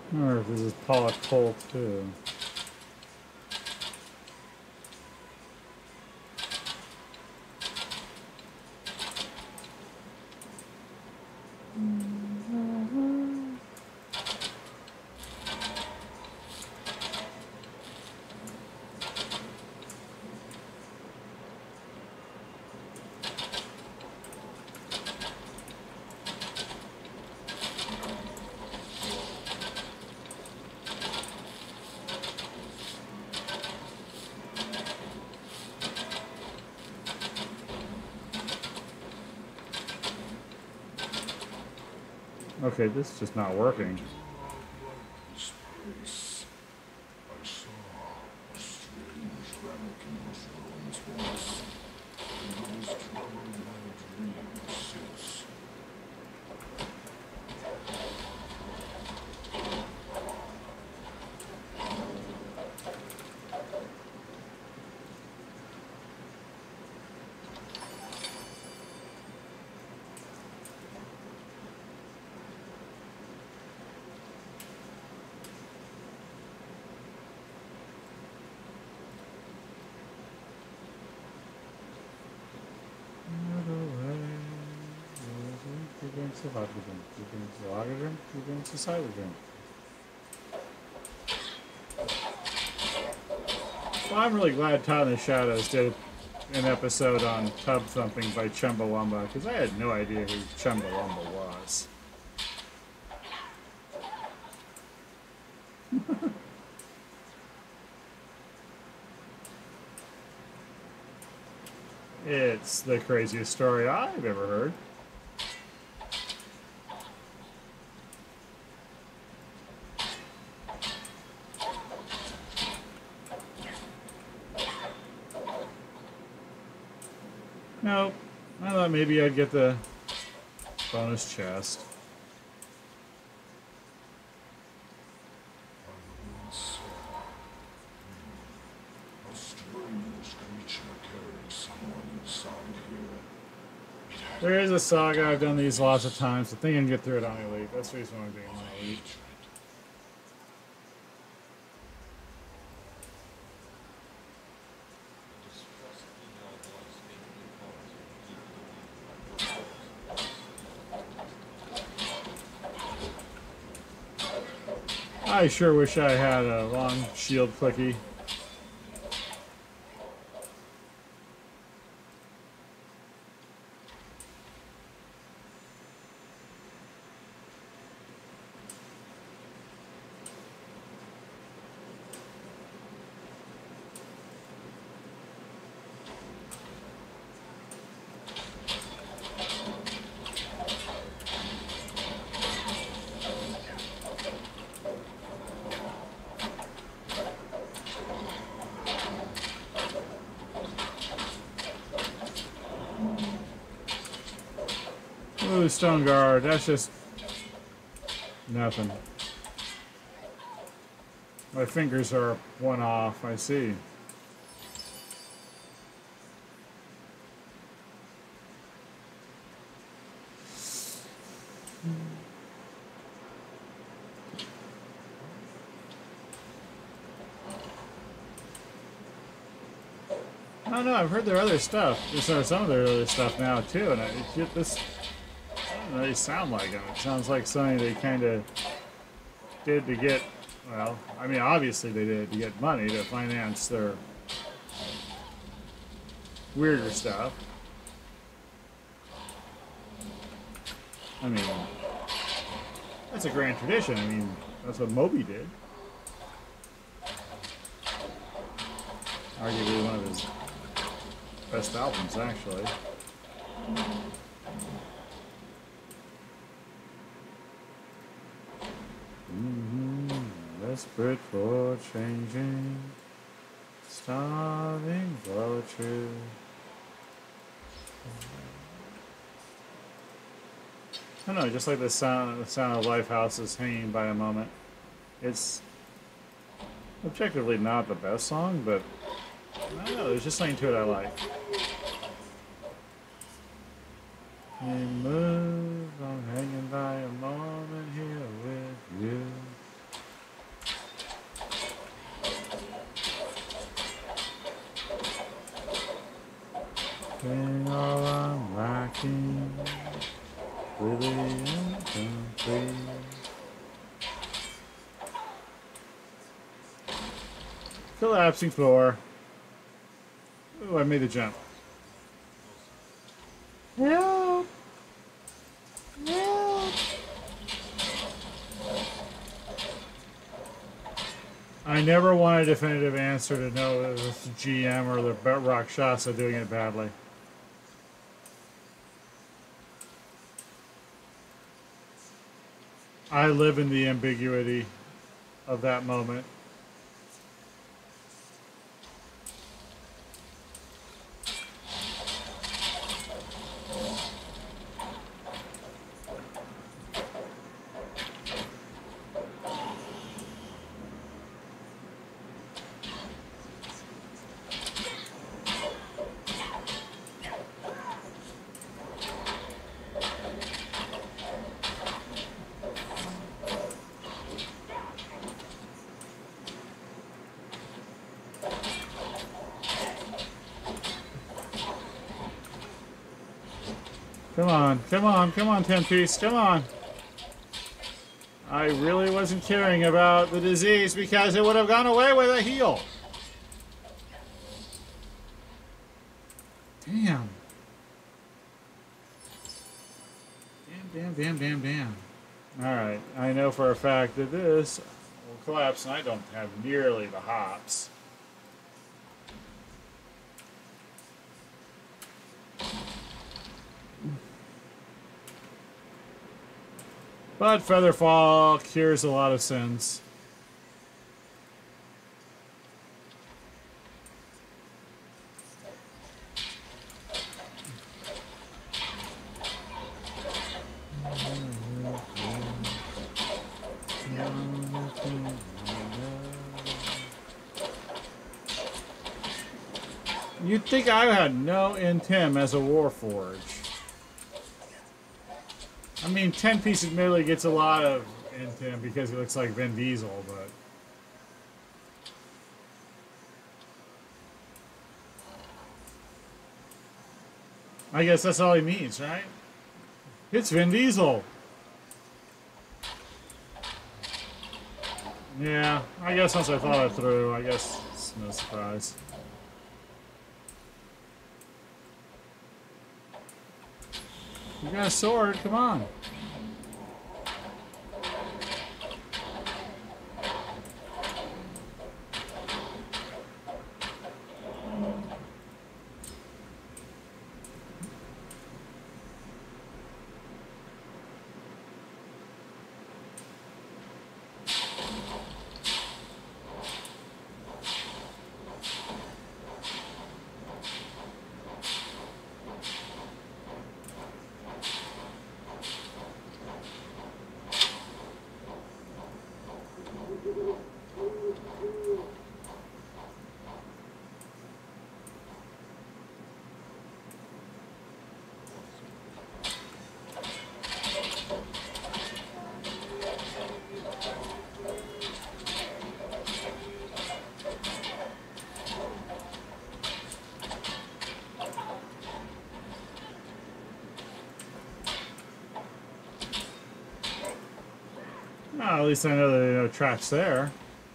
I wonder if this is Pollock Colt too. Okay, this is just not working. This place. I saw a strange relic in those ruins once, and I was troubled by a dream since. Well, I'm really glad Todd in the Shadows did an episode on Tub Thumping by Chumbawamba, because I had no idea who Chumbawamba was. It's the craziest story I've ever heard. Nope. I thought maybe I'd get the bonus chest. I once saw a strange creature carrying someone inside here. It had There is a saga. I've done these lots of times. I think I can get through it on Elite. That's the reason why I'm doing it on Elite. hatred. I sure wish I had a long shield clicky. Ooh, Stone Guard. That's just nothing. My fingers are one off, I see. I don't know, I've heard their other stuff. There's some of their other stuff now too, and this doesn't really sound like them. It sounds like something they kind of did to get, well, I mean, obviously they did to get money to finance their weirder stuff. I mean, that's a grand tradition. I mean, that's what Moby did. Arguably one of his best albums, actually. Desperate for changing, starving for truth. I don't know, just like the sound of Lifehouse is hanging by a moment. It's objectively not the best song, but I don't know, there's just something to it I like. We move, I'm hanging by a moment here with you. Really incomplete. Collapsing floor. Oh, I made a jump. Help! Help! I never want a definitive answer to know if it's the GM or the Rakshasa doing it badly. I live in the ambiguity of that moment. Come on, come on, come on, 10-piece, come on. I really wasn't caring about the disease because it would have gone away with a heal. Damn. Damn. Alright, I know for a fact that this will collapse and I don't have nearly the hops. But Featherfall cures a lot of sins. You'd think I had no intim as a Warforge. I mean, 10-piece admittedly gets a lot of intim because he looks like Vin Diesel, but... I guess that's all he needs, right? It's Vin Diesel! Yeah, I guess once I thought it through, I guess it's no surprise. You got a sword, come on. Well, at least I know there are no traps there.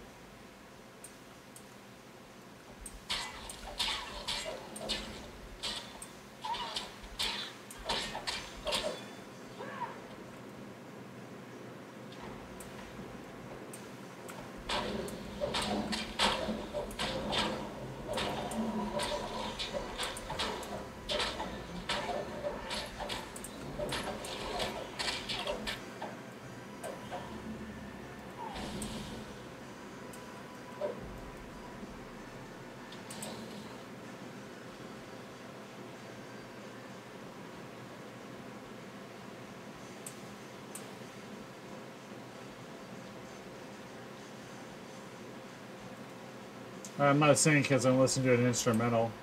I'm not saying because I'm listening to an instrumental.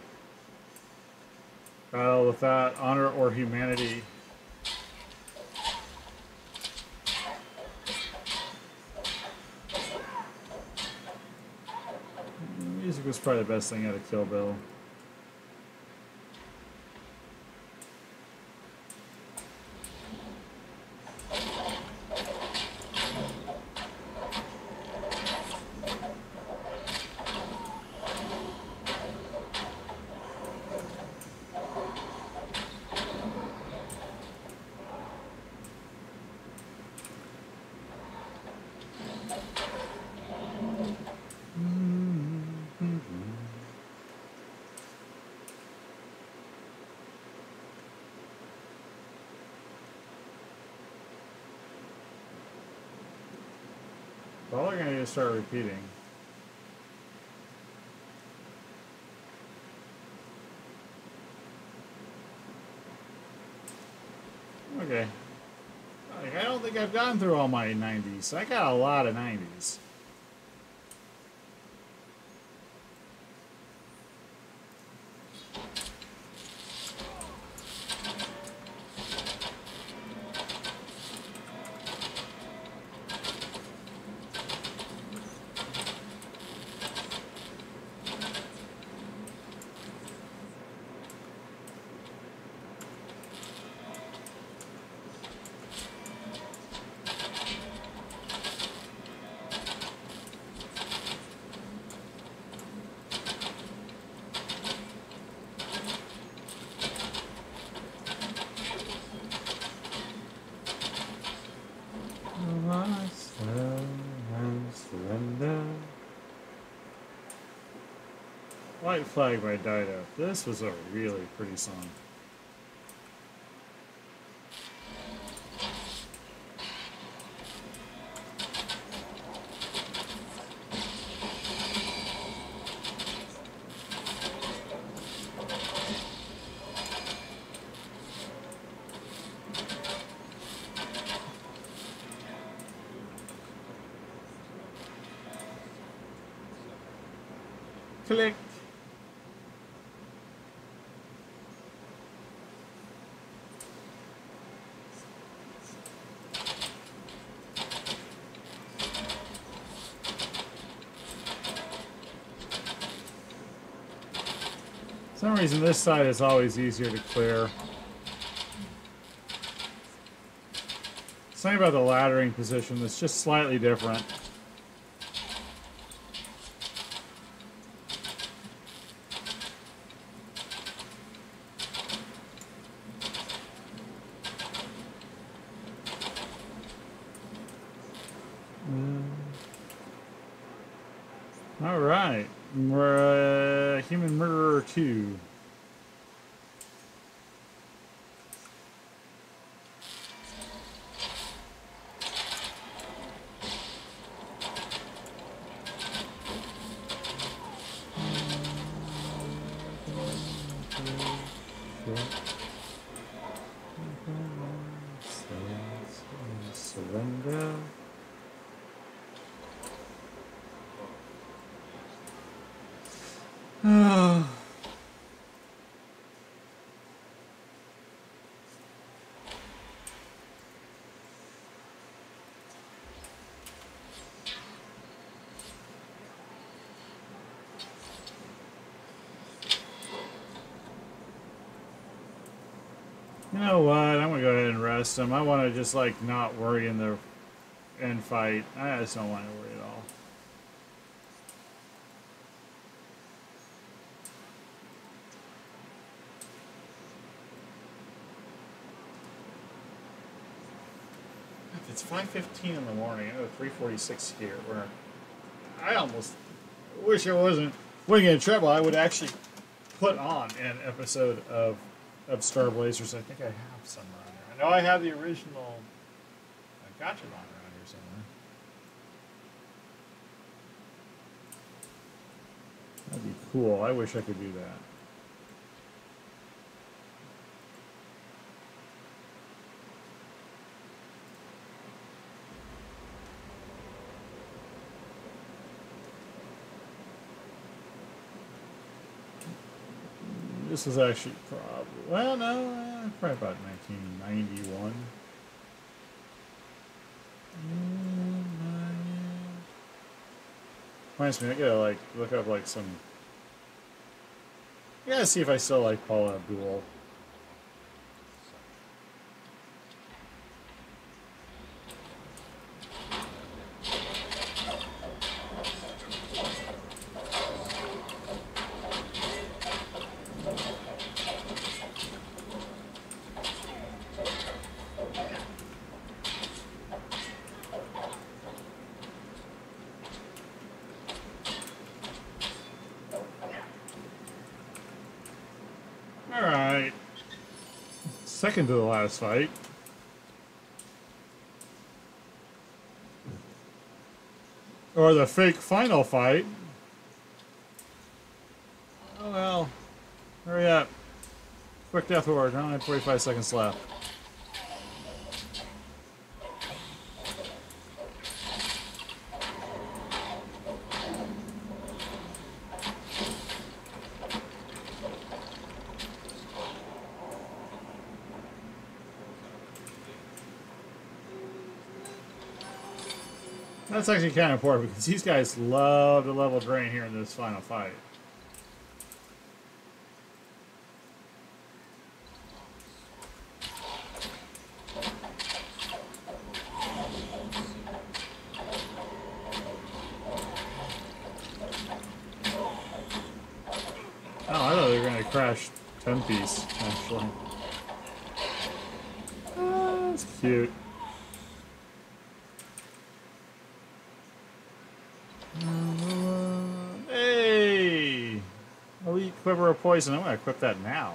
Battle with that, honor or humanity. Music was probably the best thing out of Kill Bill. all they're going to do is start repeating. Okay. Like, I don't think I've gone through all my 90s. I got a lot of 90s. White Flag by DDO. This was a really pretty song. Click. For some reason this side is always easier to clear. Something about the laddering position that's just slightly different. All right, Human Murderer 2. Surrender. You know what? I'm gonna go ahead and rest him. I want to just like not worry in the end fight. I just don't want to worry at all. It's 5:15 in the morning. Oh, 3:46 here. Where I almost wish I wasn't getting in trouble. I would actually put on an episode of Star Blazers. I think I have somewhere on there. I know I have the original. I got it on around here somewhere. That'd be cool. I wish I could do that. This was actually probably, well, no, probably about 1991. Reminds me, I gotta like look up like some. I gotta see if I still like Paula Abdul. Alright. Second to the last fight. Or the fake final fight. Oh well. Hurry up. Quick death ward. I only have 45 seconds left. That's actually kind of important because these guys love to level drain here in this final fight. Oh, I thought they were going to crash 10-piece, actually. Oh, that's cute. Hey! Elite Quiver of Poison. I'm going to equip that now.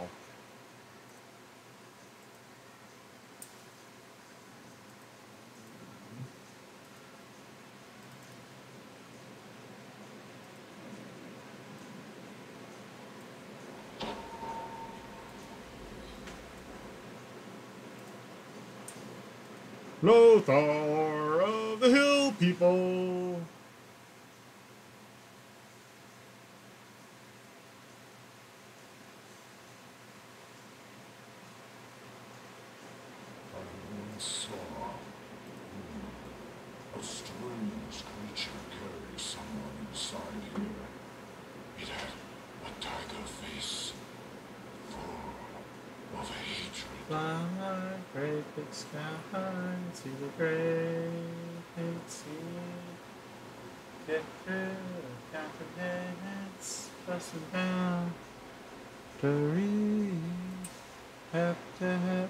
Lothar of the Hill People. I saw a strange creature carry someone inside here. It had a tiger face, full of hatred. Fly, great big sky, see the great big sea. Get through the continents, busting down the reef, hep to hep.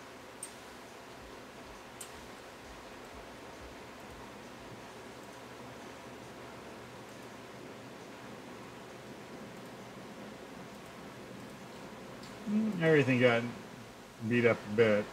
Everything got beat up a bit.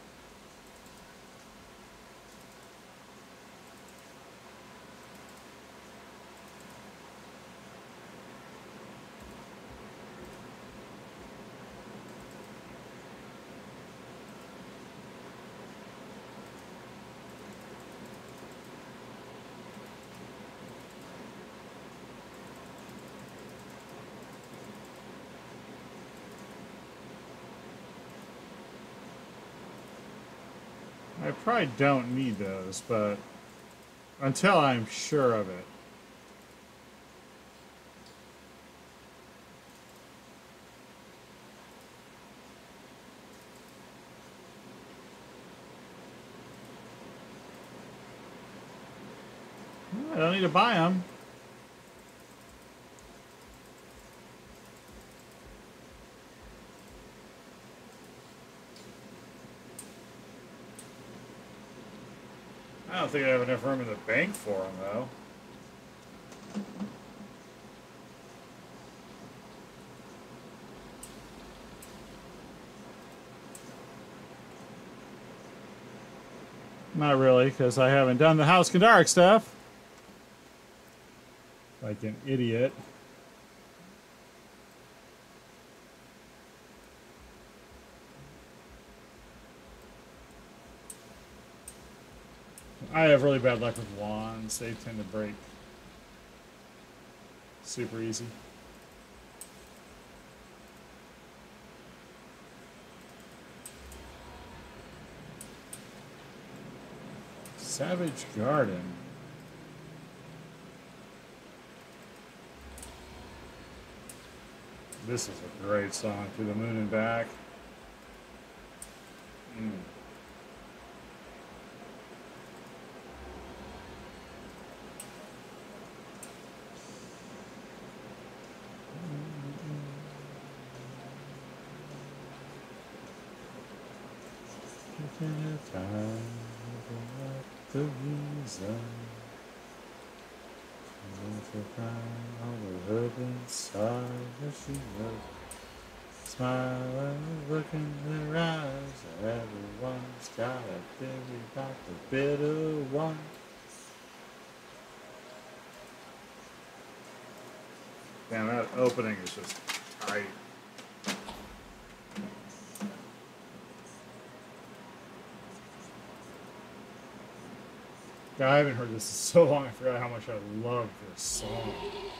I probably don't need those, but until I'm sure of it. I don't need to buy them. I don't think I have enough room in the bank for them, though. Not really, because I haven't done the House Kandarik stuff. Like an idiot. I have really bad luck with wands. They tend to break super easy. Savage Garden. This is a great song, To the Moon and Back. The reason to find all the hope inside that she knows. Smile and look in their eyes. Everyone's got a theory about the bitter one. Damn, that opening is just tight. Yeah, I haven't heard this in so long, I forgot how much I love this song.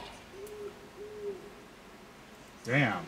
Damn.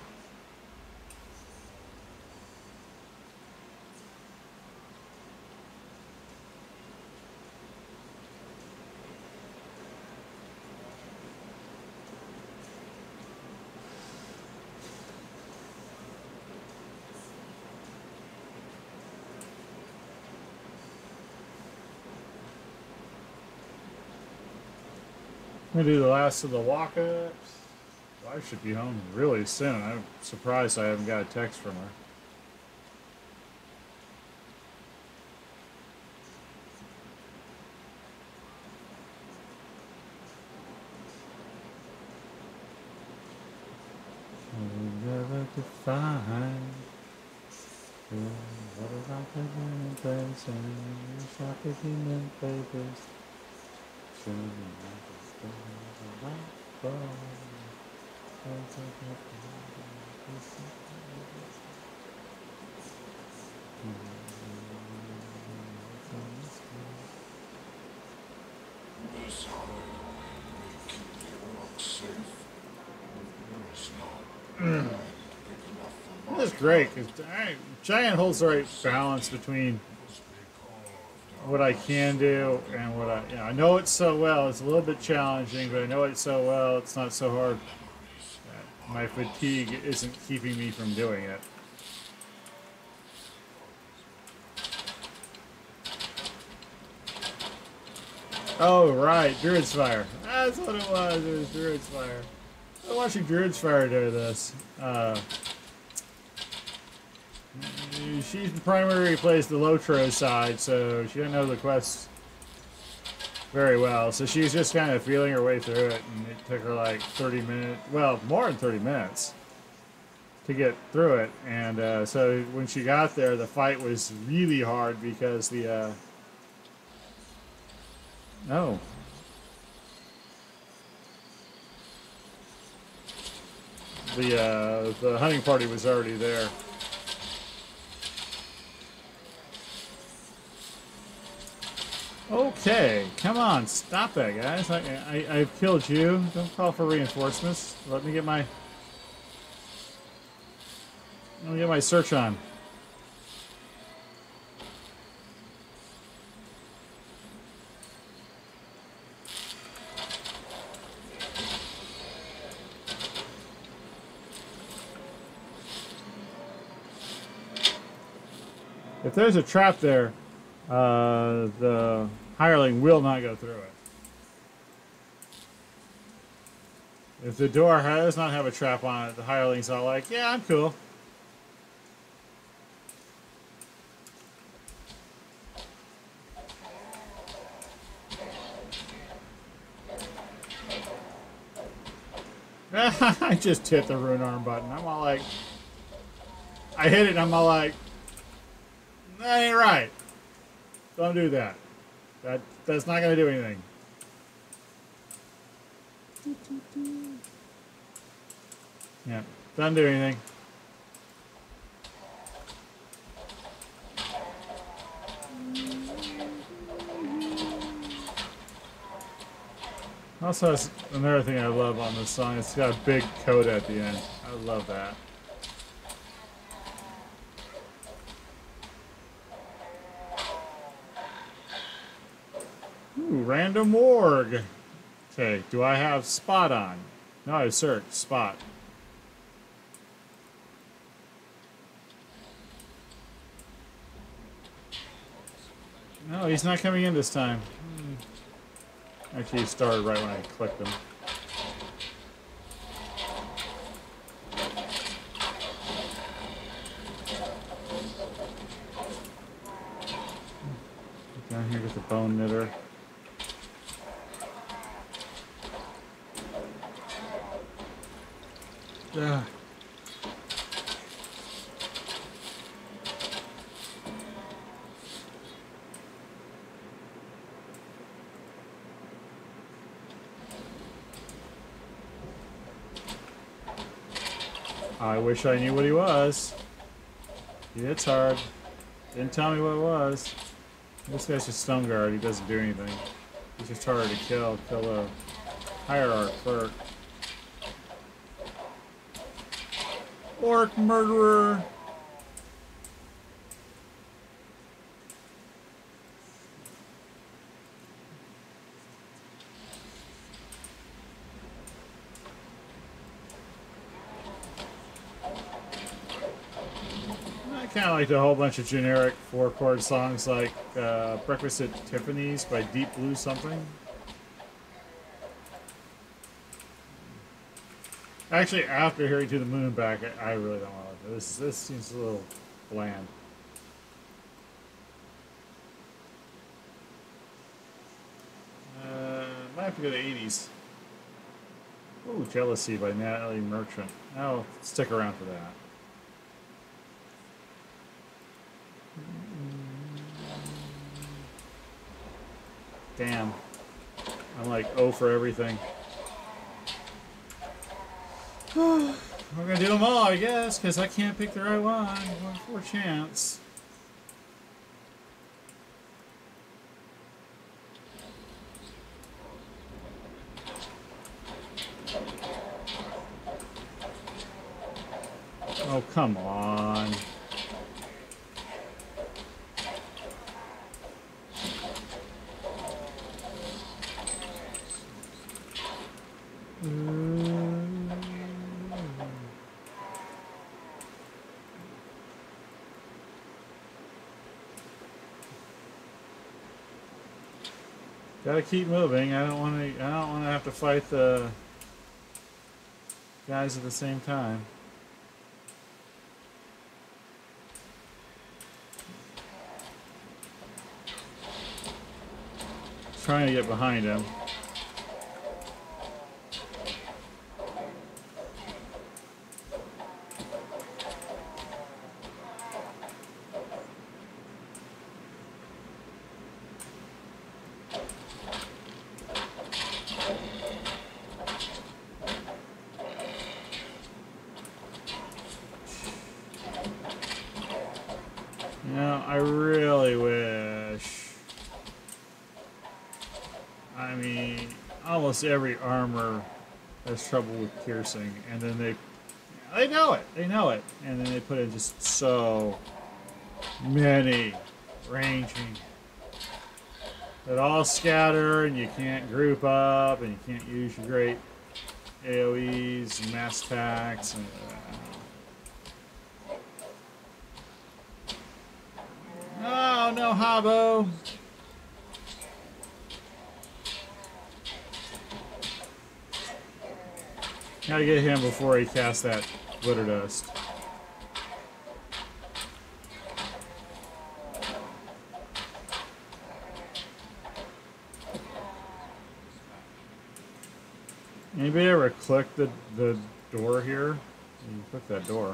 I'm gonna do the last of the walk-ups. I should be home really soon. I'm surprised I haven't got a text from her. Never define what about the human place and shop the human papers. This highway may keep the rock safe. It's not big enough for my That's great, because Giant holds the right balance between what I can do and what I know it so well. It's a little bit challenging, but I know it so well. It's not so hard. My fatigue isn't keeping me from doing it. Oh, right, Druid's Fire. That's what it was. It was Druid's Fire. I'm watching Druid's Fire do this. She primarily plays the Lotro side, so she didn't know the quest very well. So she's just kind of feeling her way through it, and it took her like 30 minutes, well, more than 30 minutes to get through it. And so when she got there, the fight was really hard because the the hunting party was already there. Okay, come on, stop that, guys. I've killed you. Don't call for reinforcements. Let me get my search on. If there's a trap there, the hireling will not go through it. If the door does not have a trap on it, the hireling's all like, yeah, I'm cool. I just hit the rune arm button. I'm all like, I hit it and I'm all like, that ain't right. Don't do that. That's not going to do anything. Yeah, doesn't do anything. Also, that's another thing I love on this song. It's got a big coda at the end. I love that. Ooh, random org. Okay, do I have spot on? No, I search spot. No, he's not coming in this time. Actually, he started right when I clicked him. Down here, get the bone knitter. Yeah. I wish I knew what he was. He hits hard. Didn't tell me what it was. This guy's just stone guard. He doesn't do anything. He's just harder to kill. Kill a hierarch first. Orc murderer. I kind of like a whole bunch of generic 4-chord songs like Breakfast at Tiffany's by Deep Blue something. Actually, after hearing To the Moon and Back, I really don't want to. This seems a little bland. Might have to go to 80s. Ooh, Jealousy by Natalie Merchant. I'll stick around for that. Damn. I'm like 0 for everything. We're gonna do them all, I guess, because I can't pick the right one. 1 chance. Oh, come on. Gotta keep moving. I don't want to have to fight the guys at the same time. Trying to get behind him. You know, I really wish. I mean, almost every armor has trouble with piercing, and then they know it, and then they put in just so many ranging that all scatter, and you can't group up, and you can't use your great AoEs and mass attacks, and oh no, Habbo! Gotta get him before he casts that glitter dust. Anybody ever click the door here? You click that door.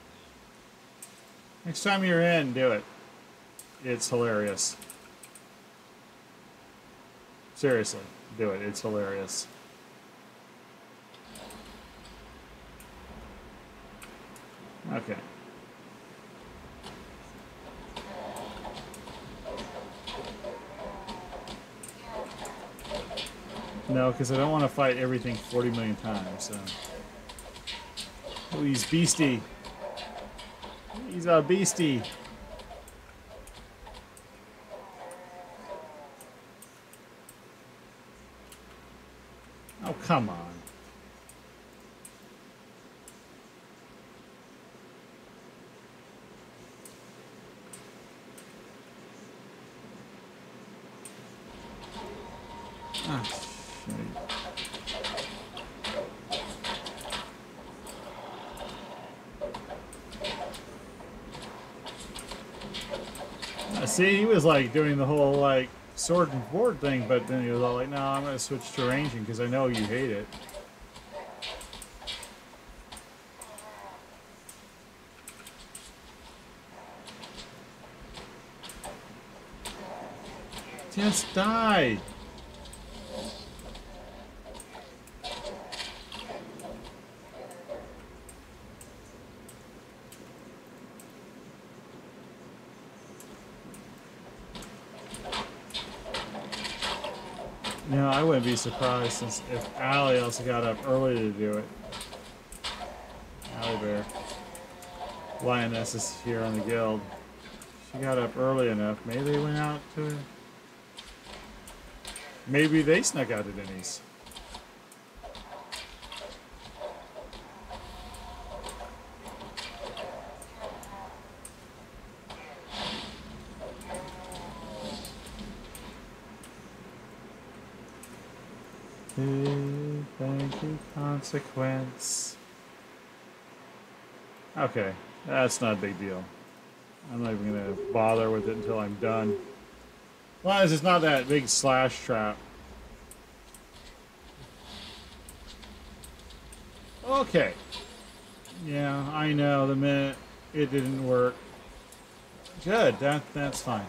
Next time you're in, do it. It's hilarious. Seriously, do it. It's hilarious. Okay. No, because I don't want to fight everything 40 million times, so. Oh, he's beastie. He's a beastie. Oh, come on. Ah, shit. See, he was like doing the whole like sword and board thing, but then he was all like, no, I'm going to switch to ranging because I know you hate it. Just die. You know, I wouldn't be surprised since if Allie also got up early to do it. Allie Bear. Lioness is here on the guild. She got up early enough. Maybe they went out to... Maybe they snuck out to Denny's. Thank you, consequence. Okay, that's not a big deal. I'm not even gonna bother with it until I'm done. As long as it's not that big slash trap. Okay. Yeah, I know, the minute it didn't work. Good, that's fine.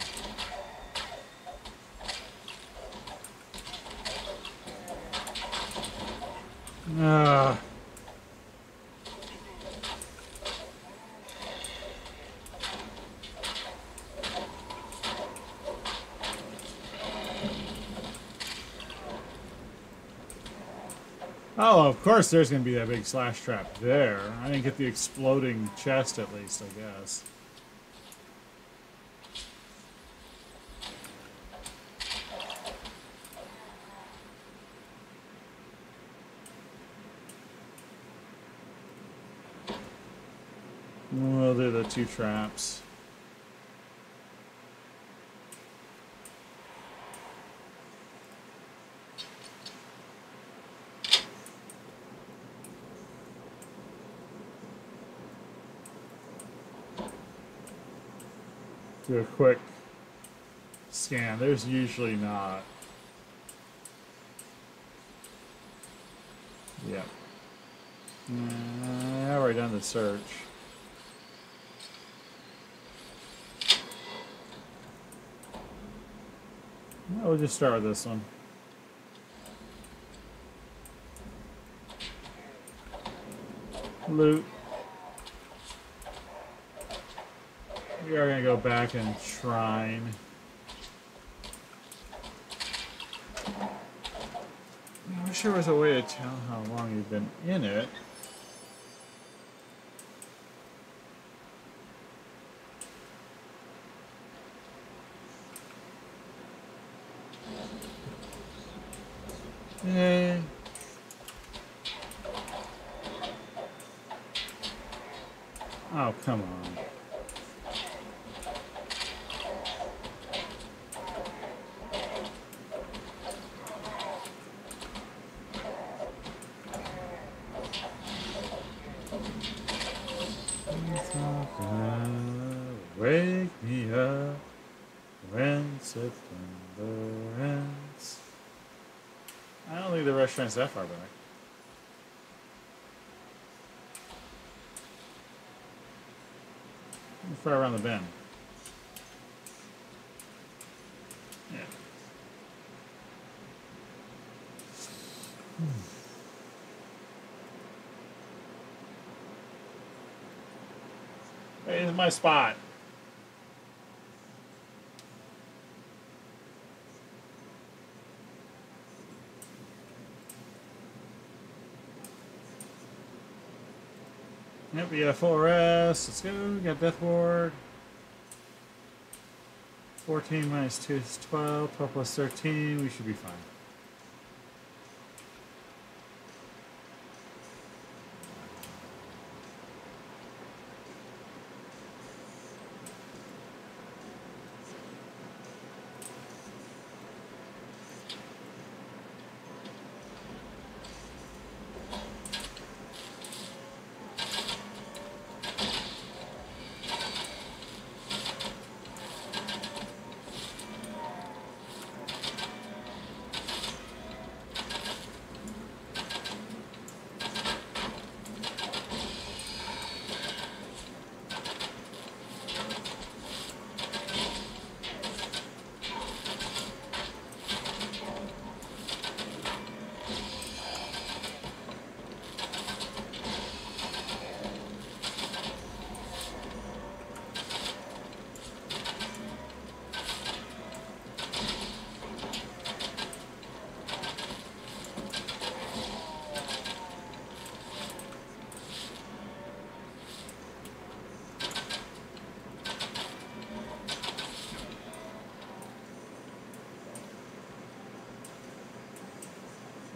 Ah. Oh, of course there's going to be that big slash trap there. I didn't get the exploding chest at least, I guess. We'll do the 2 traps. Do a quick scan. There's usually not. Yep. I've already done the search. We'll just start with this one. Loot. We are going to go back and shrine. I wish there was a way to tell how long you've been in it. Eh. Oh, come on. Wake me up when September ends. I don't think the restaurant's that far back. Far around the bend. Yeah. Hey, this is my spot. Yep, we got a full rest. Let's go. We got Death Ward. 14 minus 2 is 12. 12 plus 13. We should be fine.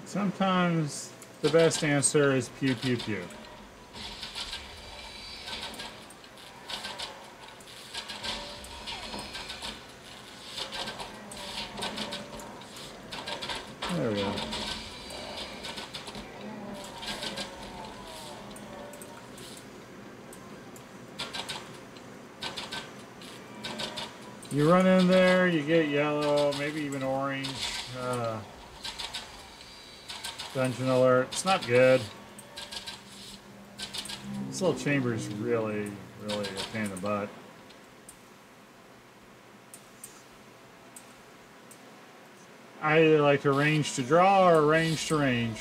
Sometimes the best answer is pew pew pew. There we go. You run in there, you get yellow, maybe even orange. Dungeon alert. It's not good. This little chamber is really, really a pain in the butt. I either like to range to draw or range to range.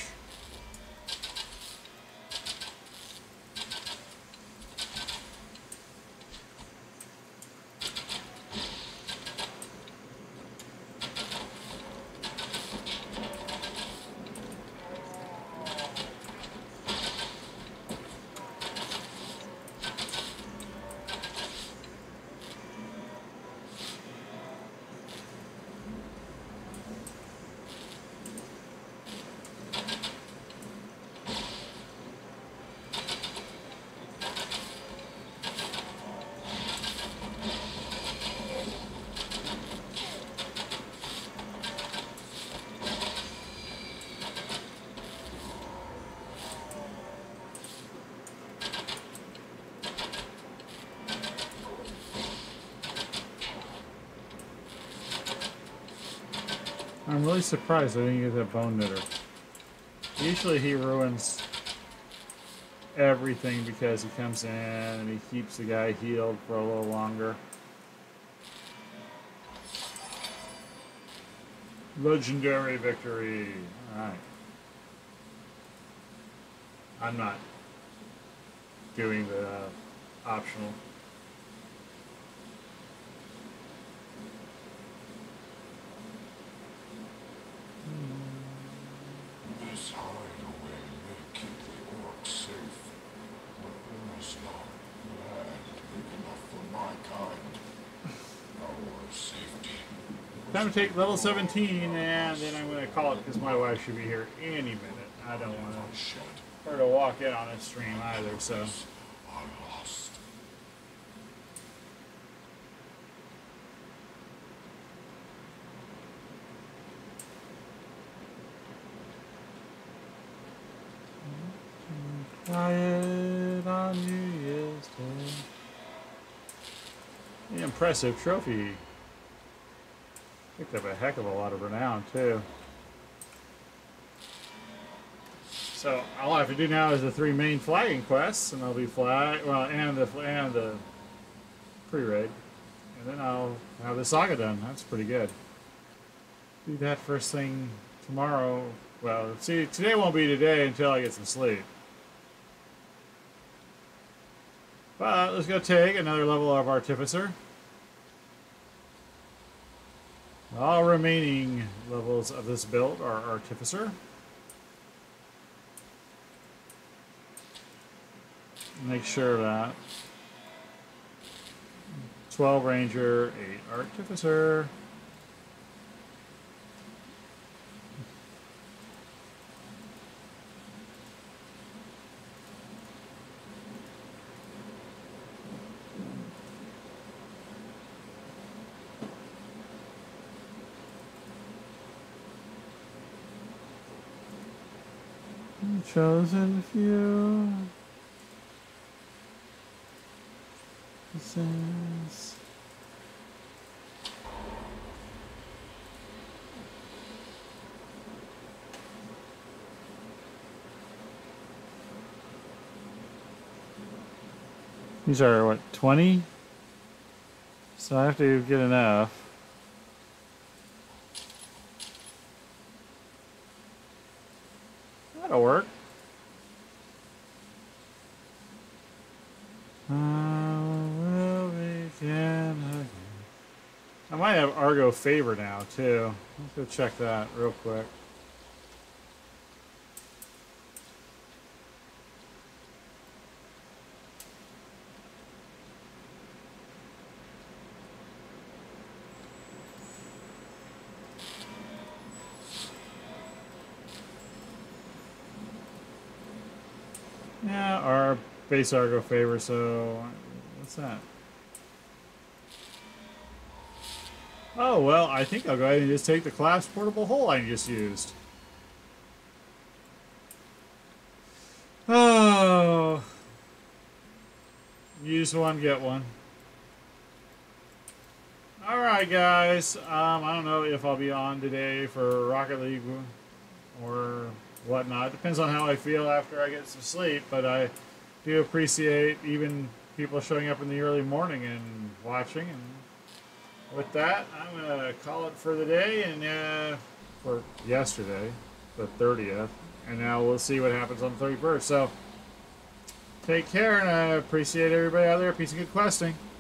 I'm really surprised I didn't get that bone knitter. Usually he ruins everything because he comes in and he keeps the guy healed for a little longer. Legendary victory. Alright. I'm not doing the optional. This hideaway may keep the orcs safe, but it is not land big enough for my kind. Our safety. Time to take level 17, and then I'm going to call it because my wife should be here any minute. I don't want her to walk in on this stream either, so. I'm lost. Quiet on New Year's Day. The impressive trophy. Picked up a heck of a lot of renown too. So all I have to do now is the 3 main flagging quests, and I'll be and the pre-raid, and then I'll have the saga done. That's pretty good. Do that first thing tomorrow. Well, see, today won't be today until I get some sleep. But let's go take another level of Artificer. All remaining levels of this build are Artificer. Make sure of that. 12 Ranger, 8 Artificer. Chosen few. This is... These are what, 20? So I have to get enough. That'll work. Will begin again. I might have Argo Favor now too. Let's go check that real quick. Yeah, our base Argo favor, so what's that? Oh, well, I think I'll go ahead and just take the collapsed portable hull I just used. Oh. Use one, get one. Alright, guys. I don't know if I'll be on today for Rocket League or whatnot. Depends on how I feel after I get some sleep, but I do appreciate even people showing up in the early morning and watching. And with that, I'm going to call it for the day and for yesterday, the 30th. And now we'll see what happens on the 31st. So, take care, and I appreciate everybody out there. Peace and good questing.